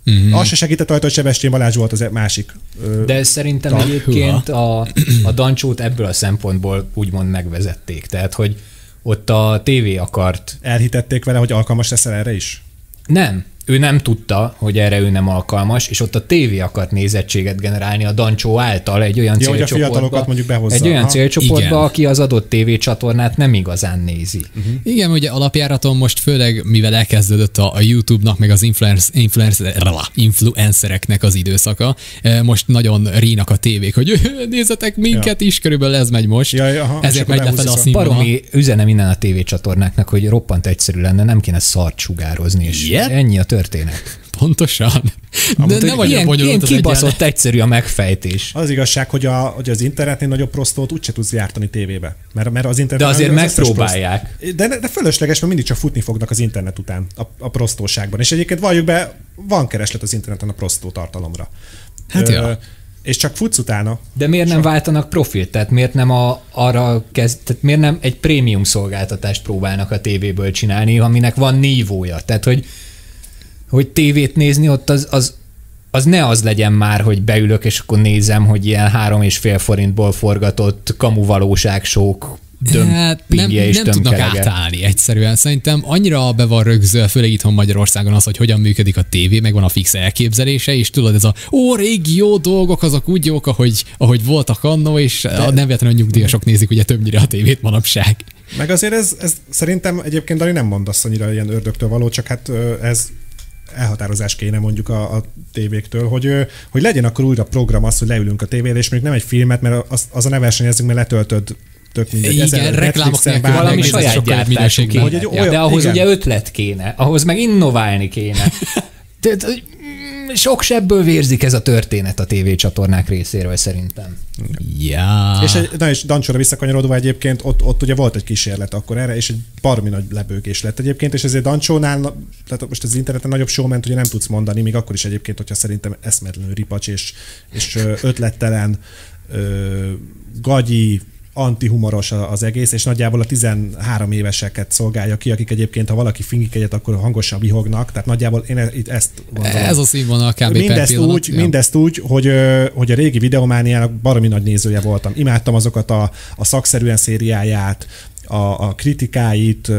Mm. Az se segített rajta, hogy Sebestyén Balázs volt az másik. Ö, De szerintem tal- egyébként a, a Dancsót ebből a szempontból úgymond megvezették. Tehát, hogy ott a tévé akart... Elhitették vele, hogy alkalmas leszel erre is? Nem. Ő nem tudta, hogy erre ő nem alkalmas, és ott a tévé akart nézettséget generálni a Dancsó által egy olyan ja, célcsoportba, mondjuk behozza. egy olyan ha? célcsoportba, aki az adott tévécsatornát nem igazán nézi. Uh-huh. Igen, ugye alapjáraton most főleg, mivel elkezdődött a, a YouTube-nak, meg az influencer, influencer, influencereknek az időszaka, most nagyon rínak a tévék, hogy nézzetek minket ja. is, körülbelül ez megy most. Ja, aha, ezért megy lefele a színvonal. Baromi üzenem innen a tévécsatornáknak, hogy roppant egyszerű lenne, nem kéne szart sugározni, és yep. ennyi a történet. Pontosan. De nem vagy ilyen, ilyen kibaszott egyszerű a megfejtés. Az igazság, hogy, a, hogy az internetnél nagyobb prostót úgyse tudsz gyártani tévébe. Mert, mert az internet de azért az megpróbálják. De, de fölösleges, mert mindig csak futni fognak az internet után a, a prostóságban. És egyébként valljuk be, van kereslet az interneten a prostó tartalomra. Hát Ö, ja. És csak futsz utána. De miért nem váltanak profilt? Tehát miért nem a, arra kezd, tehát miért nem egy prémium szolgáltatást próbálnak a tévéből csinálni, aminek van nívója? Tehát, hogy hogy tévét nézni, ott az, az, az ne az legyen már, hogy beülök, és akkor nézem, hogy ilyen három és fél forintból forgatott kamuvalóságsók dömpingje hát nem, és nem tudnak átállni egyszerűen. Szerintem annyira be van rögzül, főleg itthon Magyarországon az, hogy hogyan működik a tévé, meg van a fix elképzelése, és tudod, ez a ó, régi jó dolgok, azok úgy jók, ahogy, ahogy voltak annó, és de... nem véletlenül a nyugdíjasok nézik ugye többnyire a tévét manapság. Meg azért ez, ez szerintem egyébként Dani nem mondasz annyira ilyen ördögtől való, csak hát ez elhatározás kéne mondjuk a, a tévéktől, hogy, hogy legyen akkor újra program az, hogy leülünk a tévére, és mondjuk nem egy filmet, mert az, az a ne versenyezzünk, mert letöltöd tök mindegy. Igen, reklámok nélkül valami saját gyártású kéne. Hogy olyan, de ahhoz igen. ugye ötlet kéne, ahhoz meg innoválni kéne. Tehát sok sebből vérzik ez a történet a tévécsatornák részéről szerintem. Ja. És, egy, na és Dancsóra visszakanyarodva egyébként, ott, ott ugye volt egy kísérlet akkor erre, és egy baromi nagy lebőgés lett egyébként, és ezért Dancsónál, tehát most az interneten nagyobb showment ugye nem tudsz mondani, még akkor is egyébként, hogyha szerintem eszméletlenül ripacs és, és ötlettelen, gagyi, antihumoros az egész, és nagyjából a tizenhárom éveseket szolgálja ki, akik egyébként, ha valaki fingik egyet, akkor hangosan vihognak, tehát nagyjából én itt ezt gondolom. Ez a színvonal kb. Mindezt úgy, ja. mindezt úgy, hogy, hogy a régi Videomániának baromi nagy nézője voltam. Imádtam azokat a, a szakszerűen szériáját, a, a kritikáit,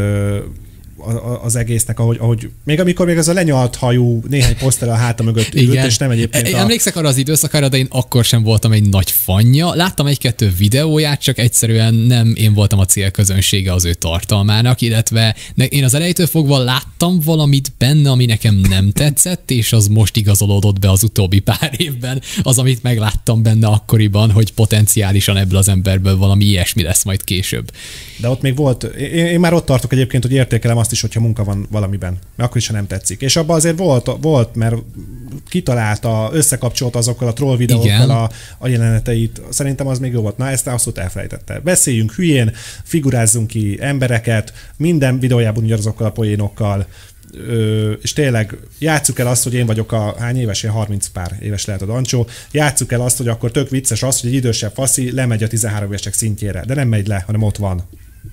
az egésznek, ahogy, ahogy még amikor még ez a lenyalt hajú néhány poszter a háta mögött ült, és nem egyébként a... Emlékszek arra az időszakára, de én akkor sem voltam egy nagy fanja. Láttam egy-kettő videóját, csak egyszerűen nem én voltam a célközönsége az ő tartalmának, illetve én az elejétől fogva láttam valamit benne, ami nekem nem tetszett, és az most igazolódott be az utóbbi pár évben. Az, amit megláttam benne akkoriban, hogy potenciálisan ebből az emberből valami ilyesmi lesz majd később. De ott még volt, én, én már ott tartok egyébként, hogy értékelem azt is, hogyha munka van valamiben, mert akkor is, ha nem tetszik. És abban azért volt, volt mert kitalálta, összekapcsolta azokkal a troll videókkal a, a jeleneteit. Szerintem az még jó volt. Na, ezt abszolút elfelejtette. Beszéljünk hülyén, figurázzunk ki embereket, minden videójában ugyanazokkal a poénokkal, Ö, és tényleg játsszuk el azt, hogy én vagyok a hány éves, ilyen harminc pár éves lehet a Dancsó, játsszuk el azt, hogy akkor tök vicces az, hogy egy idősebb faszi lemegy a tizenhárom évesek szintjére, de nem megy le, hanem ott van.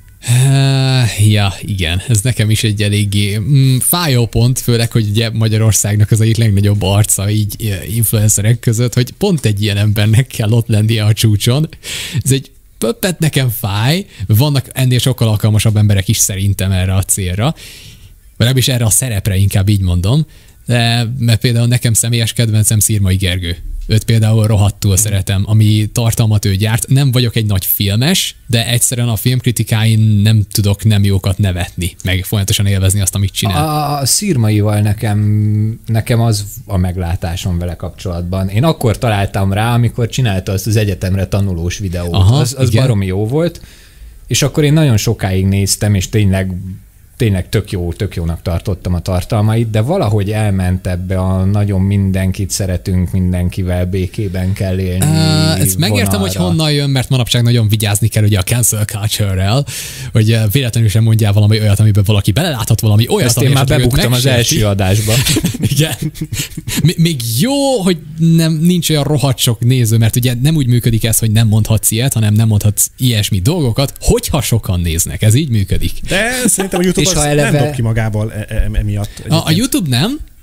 Ja, igen, ez nekem is egy eléggé mm, fájó pont, főleg, hogy ugye Magyarországnak az egyik legnagyobb arca így influencerek között, hogy pont egy ilyen embernek kell ott lennie a csúcson. Ez egy pöppet nekem fáj, vannak ennél sokkal alkalmasabb emberek is szerintem erre a célra, legalábbis erre a szerepre, inkább így mondom, de, mert például nekem személyes kedvencem Szirmai Gergő. Őt például rohadtul szeretem, ami tartalmat ő gyárt. Nem vagyok egy nagy filmes, de egyszerűen a filmkritikáin nem tudok nem jókat nevetni, meg folyamatosan élvezni azt, amit csinál. A, a Szirmaival nekem, nekem az a meglátásom vele kapcsolatban. Én akkor találtam rá, amikor csinálta azt az egyetemre tanulós videót. Aha, az az baromi jó volt, és akkor én nagyon sokáig néztem, és tényleg tényleg tök jó, tök jónak tartottam a tartalmait, de valahogy elment ebbe a nagyon mindenkit szeretünk, mindenkivel békében kell élni. Uh, ezt megértem, hogy honnan jön, mert manapság nagyon vigyázni kell ugye a cancel culture-rel, hogy véletlenül sem mondjál valami olyat, amiben valaki beleláthat valami olyat. Ezt én már bebuktam az első adásba. Igen. Még jó, hogy nem, nincs olyan rohadt sok néző, mert ugye nem úgy működik ez, hogy nem mondhatsz ilyet, hanem nem mondhatsz ilyesmi dolgokat, hogyha sokan néznek. Ez így működik. De szerintem a YouTube az eleve... nem dob ki magából emiatt. A, a YouTube nem,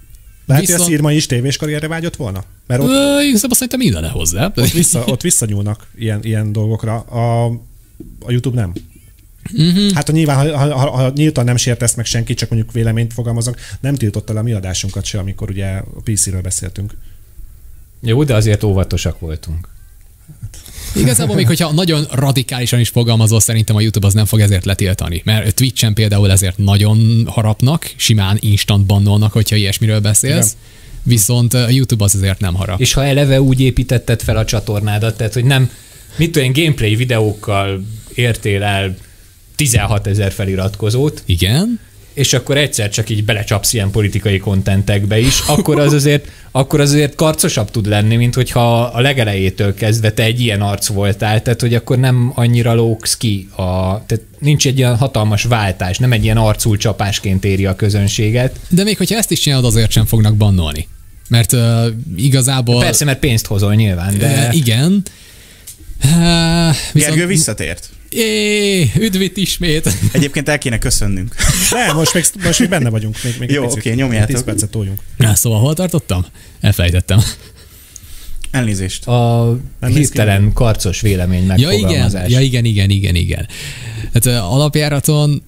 Lehet, Viszont... hogy a Szirmai is tévés karrierre vágyott volna? Mert ott, Ö, igazából szerintem illene hozzá. ott, vissza, ott visszanyúlnak ilyen, ilyen dolgokra. A, a YouTube nem. Uh-huh. Hát, ha nyilván, ha, ha, ha nyíltan nem sértesz meg senki, csak mondjuk véleményt fogalmazok, nem tiltotta le a mi adásunkat se, amikor ugye a pé céről beszéltünk. Jó, de azért óvatosak voltunk. Igazából még, hogyha nagyon radikálisan is fogalmazol, szerintem a YouTube az nem fog ezért letiltani. Mert Twitchen például ezért nagyon harapnak, simán instant bannolnak, hogyha ilyesmiről beszélsz. Igen. Viszont a YouTube az azért nem harap. És ha eleve úgy építetted fel a csatornádat, tehát hogy nem, mit tudom, gameplay videókkal értél el tizenhatezer feliratkozót. Igen. És akkor egyszer csak így belecsapsz ilyen politikai kontentekbe is, akkor az azért, akkor az azért karcosabb tud lenni, mint hogyha a legelejétől kezdve te egy ilyen arc voltál, tehát hogy akkor nem annyira lógsz ki, a, tehát nincs egy ilyen hatalmas váltás, nem egy ilyen arcul csapásként éri a közönséget. De még hogyha ezt is csinálod, azért sem fognak bannolni. Mert uh, igazából... Persze, mert pénzt hozol nyilván, de... Uh, igen. Uh, viszont... Gergő visszatért. É, üdvít ismét. Egyébként el kéne köszönnünk. De, most még, most még benne vagyunk. Még, még jó, oké, okay, nyomjátok. tíz percet toljunk. Na, szóval hol tartottam? Elfelejtettem. Elnézést. A hirtelen karcos vélemény megfogalmazás. Ja igen, ja, igen, igen, igen, igen. Hát alapjáraton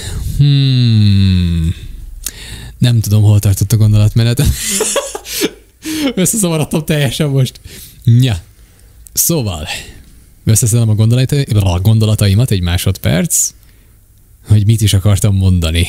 hmm, nem tudom, hol tartott a gondolatmenet. Összeszavarodtam teljesen most. Ja. Szóval összeszedem a, gondolatai, a gondolataimat egy másodperc, hogy mit is akartam mondani.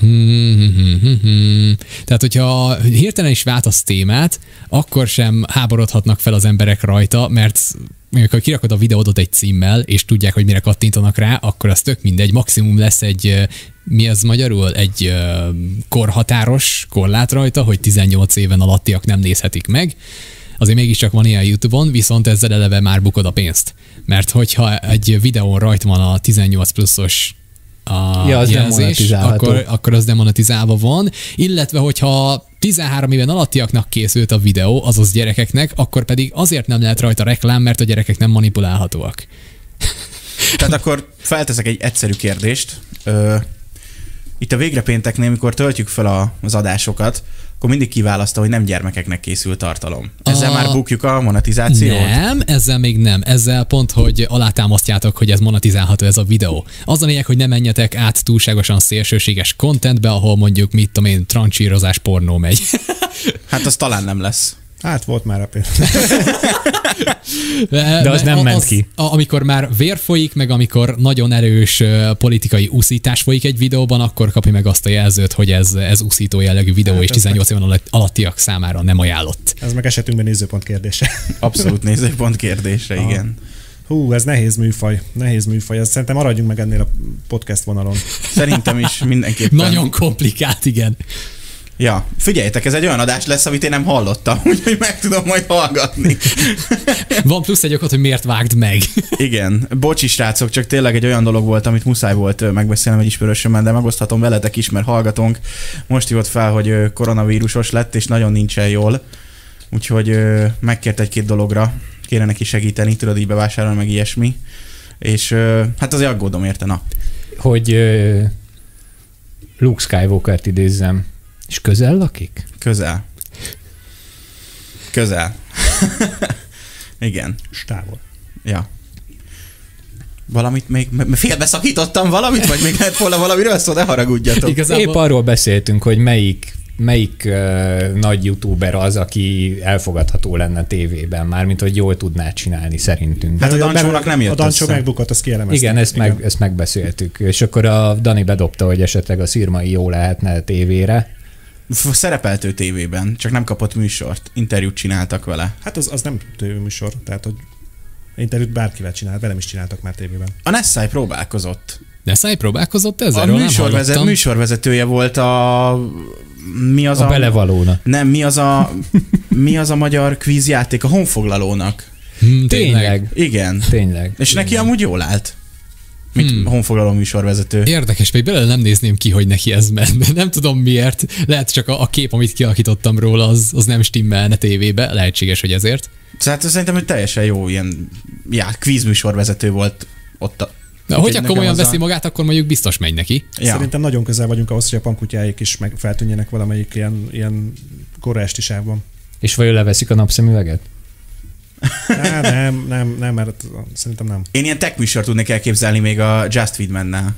Tehát, hogyha hirtelen is váltasz témát, akkor sem háborodhatnak fel az emberek rajta, mert amikor kirakod a videódot egy címmel, és tudják, hogy mire kattintanak rá, akkor az tök mindegy. Maximum lesz egy, mi az magyarul? Egy korhatáros korlát rajta, hogy tizennyolc éven alattiak nem nézhetik meg. Azért mégiscsak van ilyen YouTube-on, viszont ezzel eleve már bukod a pénzt. Mert hogyha egy videón rajta van a tizennyolc pluszos a ja, az jelzés, akkor, akkor az demonetizálva van, illetve hogyha tizenhárom éven alattiaknak készült a videó, azaz gyerekeknek, akkor pedig azért nem lehet rajta reklám, mert a gyerekek nem manipulálhatóak. Tehát akkor felteszek egy egyszerű kérdést. Ö, itt a Végre pénteknél, amikor töltjük fel az adásokat, akkor mindig kiválaszta, hogy nem gyermekeknek készül tartalom. Ezzel a... már bukjuk a monetizációt? Nem, ezzel még nem. Ezzel pont, hogy alátámasztjátok, hogy ez monetizálható ez a videó. Az a lényeg, hogy ne menjetek át túlságosan szélsőséges contentbe, ahol mondjuk, mit tudom én, trancsírozás pornó megy. Hát az talán nem lesz. Hát volt már a például. De az nem az, ment ki. A, amikor már vér folyik, meg amikor nagyon erős uh, politikai uszítás folyik egy videóban, akkor kapja meg azt a jelzőt, hogy ez, ez uszító jellegű videó, hát és tizennyolc éven meg... alattiak számára nem ajánlott. Ez meg esetünkben nézőpont kérdése. Abszolút nézőpont kérdése, ah. igen. Hú, ez nehéz műfaj, nehéz műfaj. Ez szerintem maradjunk meg ennél a podcast vonalon. Szerintem is mindenképpen. Nagyon komplikált, igen. Ja, figyeljetek, ez egy olyan adás lesz, amit én nem hallottam, úgyhogy meg tudom majd hallgatni. Van plusz egy okot, hogy miért vágd meg. Igen, bocsi srácok, csak tényleg egy olyan dolog volt, amit muszáj volt megbeszélnem egy ismerősömmel, de megoszthatom veletek is, mert hallgatónk most hívott fel, hogy koronavírusos lett, és nagyon nincsen jól. Úgyhogy megkért egy-két dologra, kéne neki segíteni, tudod így bevásárolni, meg ilyesmi. És hát azért aggódom érte, na. Hogy uh, Luke Skywalkert idézzem. És közel lakik? Közel. Közel. Igen. Stávol. Ja. Valamit még, félbeszakítottam valamit, vagy még lehet volna valamiről szó, de haragudjatok. Igazából... Épp arról beszéltünk, hogy melyik, melyik uh, nagy youtuber az, aki elfogadható lenne tévében, mármint hogy jól tudná csinálni szerintünk. Hát a Dancsónak nem jött A Dancsó megbukott, azt kielemeztük. Igen, ezt, Igen. Meg, ezt megbeszéltük. És akkor a Dani bedobta, hogy esetleg a Szirmai jó lehetne a tévére. Szerepelt ő tévében, csak nem kapott műsort. Interjút csináltak vele. Hát az, az nem tévéműsor, tehát hogy interjút bárkivel csinált, velem is csináltak már tévében. A Nessai próbálkozott. Nessai próbálkozott ezzel? A műsorvezet, műsorvezetője volt a... Mi az a... A belevalónak. Nem, mi az a... Mi az a magyar kvízjáték? A honfoglalónak. Hmm, tényleg. tényleg. Igen. Tényleg. És tényleg. neki amúgy jól állt. Mint hmm. honfoglaló műsorvezető. Érdekes, még belőle nem nézném ki, hogy neki ez ment. Nem tudom miért. Lehet csak a, a kép, amit kialakítottam róla, az, az nem stimmelne tévébe. Lehetséges, hogy ezért. Tehát szerintem, hogy teljesen jó ilyen já, kvíz műsorvezető volt ott a... Na, hogyha komolyan veszi a... magát, akkor mondjuk biztos megy neki. Ja. Szerintem nagyon közel vagyunk ahhoz, hogy a pankutyáik is meg feltűnjenek valamelyik ilyen, ilyen kora esti sávban. És vajon leveszik a napszemüveget? Á, nem, nem, nem, mert szerintem nem. Én ilyen tech műsort tudnék elképzelni még a Just Feed-mennel.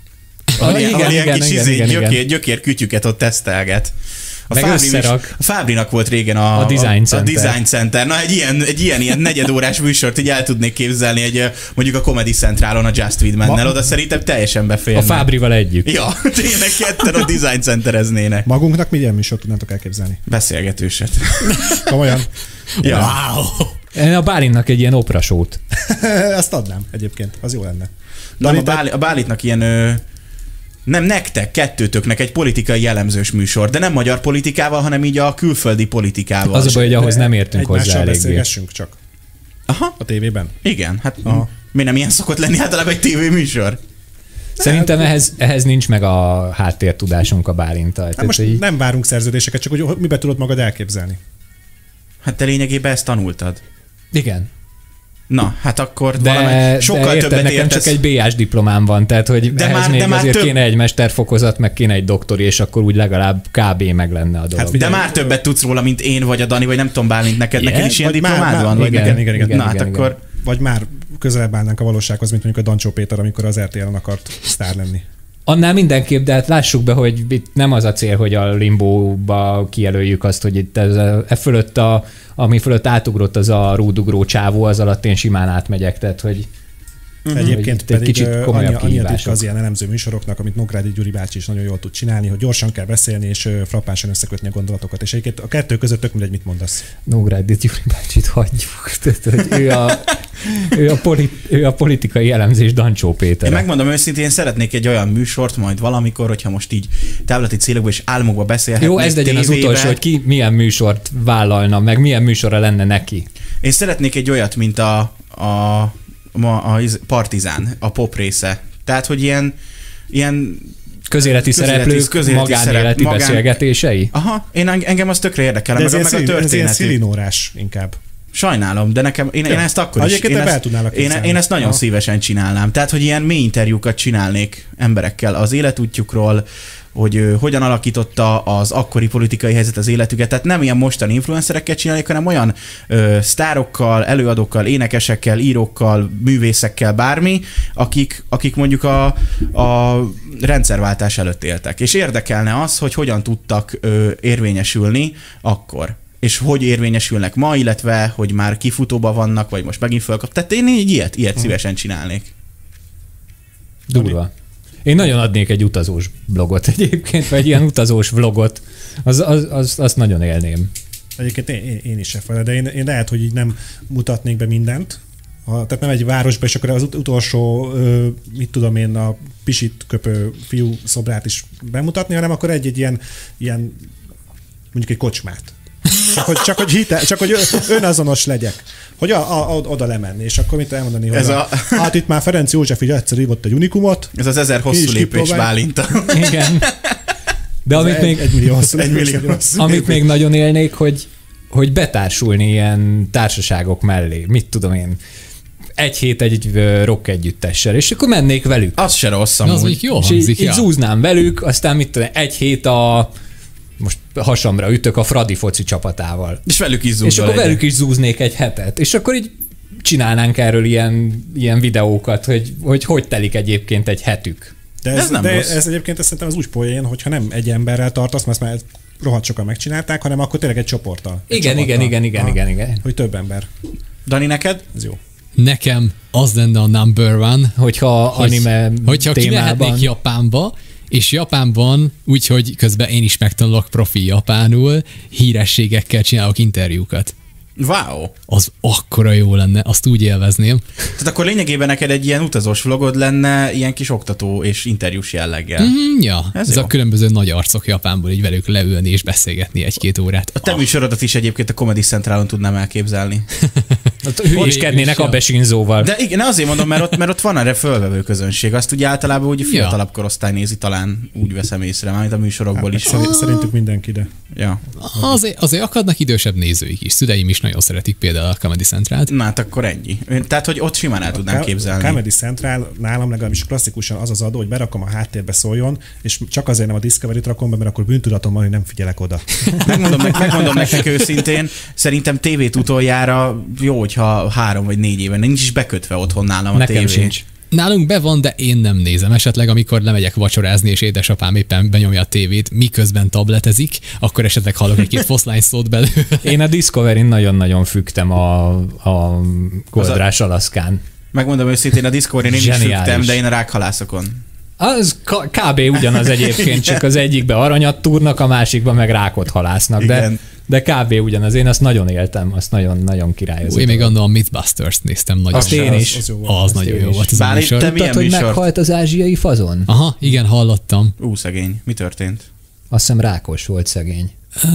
Ah, Ahol ilyen, igen, ilyen igen, kis igen, izé, igen, gyökér, igen. gyökér kütyüket ott tesztelget. A, Meg Fábri összerak. műsor, a Fábrinak volt régen a, A Design a, Center. a Design Center. Na, egy ilyen, egy ilyen, ilyen negyedórás műsort így el tudnék képzelni egy, mondjuk a Comedy Centralon a Just Feed mennel. Oda szerintem teljesen beférne. A Fábrival együtt. Ja, tényleg ketten a Design Centereznének. Magunknak milyen műsort tudnátok elképzelni? Beszélgetőset. Komolyan. Ja. Wow! Én a Bálintnak egy ilyen oprasót. Azt adnám egyébként, az jó lenne. Nem, a, Dani, te- Báli, a Bálitnak ilyen... Ö, nem nektek, kettőtöknek egy politikai jellemzős műsor, de nem magyar politikával, hanem így a külföldi politikával. Az a baj, hogy ahhoz nem értünk hozzá Egymással eléggé. beszélgessünk csak Aha, a tévében. igen, hát Aha. mi nem ilyen szokott lenni általában egy tévéműsor? Szerintem ehhez, ehhez nincs meg a háttértudásunk a Bálinttal. Hát Tehát, most így- nem várunk szerződéseket, csak hogy mibe tudod magad elképzelni. Hát te lényegében ezt tanultad. Igen. Na, hát akkor De, valami sokkal de érted, többet nekem értesz. csak egy bé ás diplomám van, tehát hogy De ehhez már- még de már azért több- kéne egy mesterfokozat, meg kéne egy doktori, és akkor úgy legalább kb. Meg lenne a dolog. Hát De figyelj, már többet tudsz róla, mint én, vagy a Dani, vagy nem tudom, Bálint, neked, Igen? neked is ilyen Vagy már- diplomád már- van? Vagy igen, neked? igen, igen, Na, hát igen, akkor Vagy már közelebb állnánk a valósághoz, mint mondjuk a Dancsó Péter, amikor az er té el-en akart sztár lenni. Annál mindenképp, de hát lássuk be, hogy itt nem az a cél, hogy a limbóba kijelöljük azt, hogy itt ez a, e fölött, a, ami fölött átugrott az a rúdugró csávó, az alatt én simán átmegyek, tehát hogy Uh-huh. Egyébként Itt egy pedig kicsit ö, komolyabb annyi, annyi a kihívások. titka az ilyen elemző műsoroknak, amit Nógrádi Gyuri bácsi is nagyon jól tud csinálni, hogy gyorsan kell beszélni, és ö, frappánsan összekötni a gondolatokat. És egyébként a kettő között tök mindegy, mit mondasz. Nógrádi Gyuri bácsit hagyjuk. Tehát, hogy ő, a, ő, a polit, ő a politikai elemzés Dancsó Péter. én megmondom őszintén, én szeretnék egy olyan műsort majd valamikor, hogyha most így távlati célokban és álmokba beszélhetnék Jó, ez legyen az tévébe. utolsó, hogy ki milyen műsort vállalna, meg milyen műsorra lenne neki. Én szeretnék egy olyat, mint a, a, a, a Partizán, a pop része. Tehát, hogy ilyen, ilyen Közéleti, Közéleti- szereplők, közéleti magánéleti szerep- magán- beszélgetései. aha, én engem az tökre érdekel, De meg, ez, a- ilyen meg a szili, ez ilyen történetük. szilinórás inkább. Sajnálom, de nekem, én, én ezt akkor is, Egyébként én ebbe el ezt, tudnálak én, képzelni. én ezt nagyon Aha. szívesen csinálnám. Tehát, hogy ilyen mély interjúkat csinálnék emberekkel az életútjukról, hogy ö, hogyan alakította az akkori politikai helyzet az életüket. Tehát nem ilyen mostani influencerekkel csinálnék, hanem olyan ö, sztárokkal, előadókkal, énekesekkel, írókkal, művészekkel, bármi, akik, akik mondjuk a, a rendszerváltás előtt éltek. És érdekelne az, hogy hogyan tudtak ö, érvényesülni akkor. És hogy érvényesülnek ma, illetve hogy már kifutóba vannak, vagy most megint fölkap. Tehát én így ilyet, ilyet szívesen csinálnék. Durva. Én nagyon adnék egy utazós blogot egyébként, vagy ilyen utazós vlogot. Az, az, az, azt nagyon élném. Egyébként én, én, én is se fele, de én, én lehet, hogy így nem mutatnék be mindent. Ha, tehát nem egy városba, és akkor az ut- utolsó, ö, mit tudom én, a pisit köpő fiú szobrát is bemutatni, hanem akkor egy-egy ilyen, ilyen mondjuk egy kocsmát. Csak hogy, csak, hogy, hitel, csak, hogy önazonos legyek. Hogy a, a, a, oda lemenni, és akkor mit elmondani, hogy Ez a, a- hát itt már Ferenc József így egyszer ívott egy unikumot. Ez az ezer Ki hosszú is lépés kipróbálj. Bálinta. Igen. De amit egy, még, egy millió hosszú egy lépés, millió egy hosszú. amit még nagyon élnék, hogy, hogy betársulni ilyen társaságok mellé. Mit tudom én. Egy hét egy ö, rock együttessel, és akkor mennék velük. Az se rossz Na, az amúgy. mondjuk jól És így, hangzik, így ja. zúznám velük, aztán mit tudom, egy hét a most hasamra ütök a Fradi foci csapatával. És velük is zúzol És akkor egyet. velük is zúznék egy hetet. És akkor így csinálnánk erről ilyen, ilyen videókat, hogy, hogy hogy telik egyébként egy hetük. De Ez ez, nem de rossz. ez egyébként ezt szerintem az úgy poén, hogyha nem egy emberrel tartasz, mert ezt már rohadt sokan megcsinálták, hanem akkor tényleg egy csoporttal. Egy Igen, csapattal. igen, igen, igen, Aha. igen, igen. Hogy több ember. Dani, neked? Ez jó. Nekem az lenne a number one, Hogyha hogy, anime hogyha témában... kimehetnék Japánba, és Japánban, úgyhogy közben én is megtanulok profi japánul, hírességekkel csinálok interjúkat. Wow. Az akkora jó lenne, azt úgy élvezném. Tehát akkor lényegében neked egy ilyen utazós vlogod lenne, ilyen kis oktató és interjús jelleggel. Mm, ja, Ez ez, jó. a különböző nagy arcok Japánból, így velük leülni és beszélgetni egy-két órát. A te műsorodat is egyébként a Comedy Centralon tudnám elképzelni. Hülyéskednének a Besinzóval. De igen, azért mondom, mert ott, mert ott van erre fölvevő közönség. Azt ugye általában úgy fiatalabb ja. korosztály nézi, talán úgy veszem észre, mármint a műsorokból is. Hát, szerintük mindenki, de... Ja. Azért, azért akadnak idősebb nézőik is. Szüleim is nagyon szeretik például a Comedy Centralt. Na hát akkor ennyi. Tehát, hogy ott simán el tudnám képzelni. A Comedy Central nálam legalábbis klasszikusan az az adó, hogy berakom a háttérbe szóljon, és csak azért nem a Discovery-t rakom be, mert akkor bűntudatom van, hogy nem figyelek oda. Megmondom, meg, megmondom nektek őszintén, szerintem tévét utoljára jó, hogyha három vagy négy éve nincs is bekötve otthon nálam a Nekem tévé. sincs. Nálunk be van, de én nem nézem. Esetleg, amikor lemegyek vacsorázni, és édesapám éppen benyomja a tévét, miközben tabletezik, akkor esetleg hallok egy-két foszlány szót belőle. Én a Discovery-n nagyon-nagyon fügtem a, a Goldrás Alaszkán. Megmondom őszintén, a Discovery-n én is fügtem, de én a rákhalászokon. Az kb. Ugyanaz egyébként, csak az egyikbe aranyat túrnak, a másikba meg rákot halásznak. De, de kb. Ugyanaz. Én azt nagyon éltem, azt nagyon-nagyon király. Én még annól a Mythbusters-t néztem nagyon. Azt én is. Az, az, az nagyon jó volt. Bár itt te milyen hogy műsort? Meghalt az ázsiai fazon? Aha, igen, hallottam. Ú, szegény. Mi történt? Azt hiszem rákos volt szegény.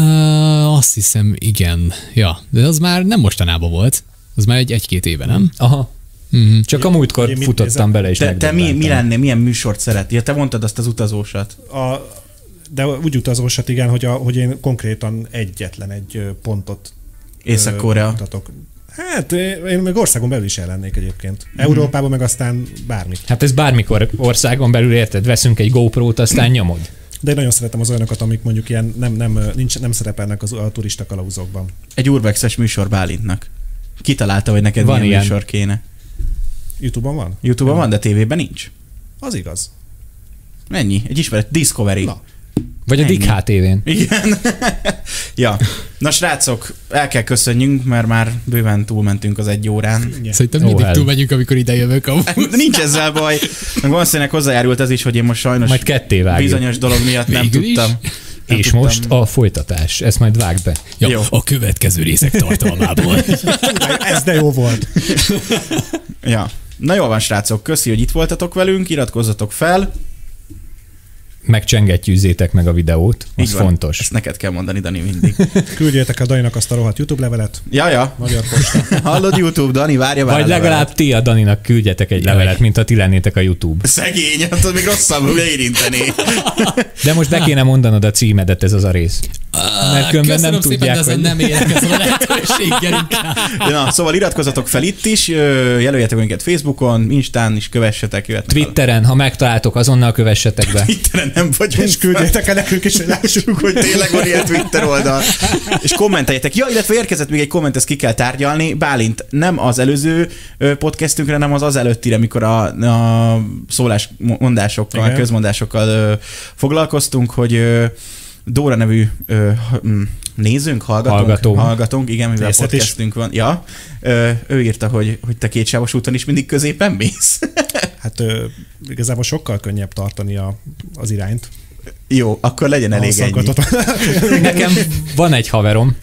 Uh, azt hiszem, igen. Ja, de az már nem mostanában volt. Az már egy, egy-két éve, nem? Aha. Mm-hmm. Csak a múltkor futottam bele, és Te, te mi, mi lennél, milyen műsort szeret? Ja, te mondtad azt az utazósat. A, de úgy utazósat, igen, hogy, a, hogy én konkrétan egyetlen egy pontot Észak-Korea. mutatok. Hát én meg országon belül is ellennék egyébként. Mm. Európában meg aztán bármit. Hát ez bármikor országon belül, érted? Veszünk egy GoPro-t, aztán nyomod. De én nagyon szeretem az olyanokat, amik mondjuk ilyen nem, nem, nincs, nem szerepelnek az, a turista kalauzokban. Egy urbexes műsor Bálintnak. Kitalálta, hogy neked van milyen ilyen műsor kéne. YouTube-on van? YouTube-on van, de tévében nincs. Az igaz. Ennyi. Egy ismeret Discovery. Na. Vagy a Dick há té vén. Igen. Ja. Na srácok, el kell köszönjünk, mert már bőven túlmentünk az egy órán. Igen. Szerintem Ó, mindig hát. túl megyünk, amikor ide jövök. Nincs ezzel baj. Meg valószínűleg hozzájárult ez is, hogy én most sajnos Majd ketté vágjuk. bizonyos dolog miatt nem Végül is. tudtam. Nem És tudtam. most a folytatás. Ezt majd vágd be. Ja, Jó. a következő részek tartalmából. Ez de jó volt. Ja. Na jól van, srácok, köszi, hogy itt voltatok velünk, iratkozzatok fel. Megcsengettyűzzétek meg a videót, az Így van. fontos. Ezt neked kell mondani, Dani, mindig. Küldjétek a Daninak azt a rohadt YouTube levelet. Ja, ja. Magyar Posta. Hallod, YouTube, Dani, várja már. Vagy legalább ti a Daninak küldjetek egy levelet, mint ha ti lennétek a YouTube. Szegény, attól még rosszabbul érinteni. De most be kéne mondanod a címedet, ez az a rész. Mert különben Köszönöm nem szépen, tudják, de ezen hogy... nem érek ezzel a lehetőséggel inkább. Na, szóval iratkozzatok fel itt is, ö, jelöljetek minket Facebookon, Instán is kövessetek, jöhettek. Twitteren, ha megtaláltok, azonnal kövessetek be. Twitteren nem vagyunk. És küldjétek el nekünk is, hogy lássuk, hogy tényleg van ilyen Twitter oldal. És kommenteljetek. Ja, illetve érkezett még egy komment, ezt ki kell tárgyalni. Bálint, nem az előző ö, podcastünkre, hanem az az előttire, mikor a, a szólásmondásokkal, Igen. közmondásokkal ö, foglalkoztunk, hogy ö, Dóra nevű ö, hm, nézőnk, hallgatónk, Hallgatónk. hallgatónk igen, mivel Nézhet is. podcastünk van. Ja, ö, ő írta, hogy, hogy te kétsávos úton is mindig középen mész. Hát ö, igazából sokkal könnyebb tartani a, az irányt. Jó, akkor legyen elég Ahhoz ennyi. szaggatott- Nekem van egy haverom,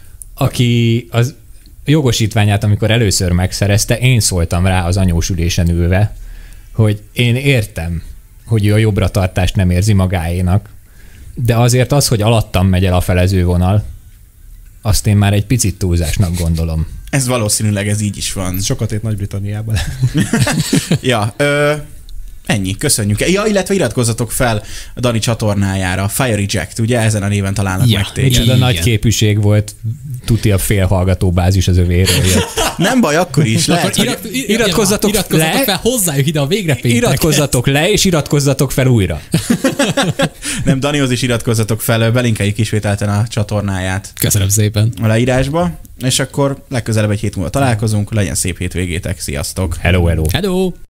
aki az jogosítványát, amikor először megszerezte, én szóltam rá az anyósülésen ülve, hogy én értem, hogy ő a jobbra-tartást nem érzi magáénak, de azért az, hogy alattam megy el a felezővonal, azt én már egy picit túlzásnak gondolom. Ez valószínűleg ez így is van. Sokat ért Nagy-Britanniában. Ja, ö, ennyi, köszönjük. Ja, illetve iratkozzatok fel a Dani csatornájára, Fiery Jack, ugye ezen a néven találnak Ja, meg téged. Micsoda Igen. nagy képűség volt, tuti a fél hallgatóbázis az övéről jött. Nem baj, akkor is. Lehet, Akkor hogy... irat, irat, iratkozzatok iratkozzatok le. fel hozzájuk ide a végre péntek. Iratkozzatok le, és iratkozzatok fel újra. Nem, Danihoz is iratkozzatok fel, belinkeljük ismételten a csatornáját Köszönöm szépen. a leírásba, és akkor legközelebb egy hét múlva találkozunk, legyen szép hétvégétek, sziasztok! Hello, hello. Hello!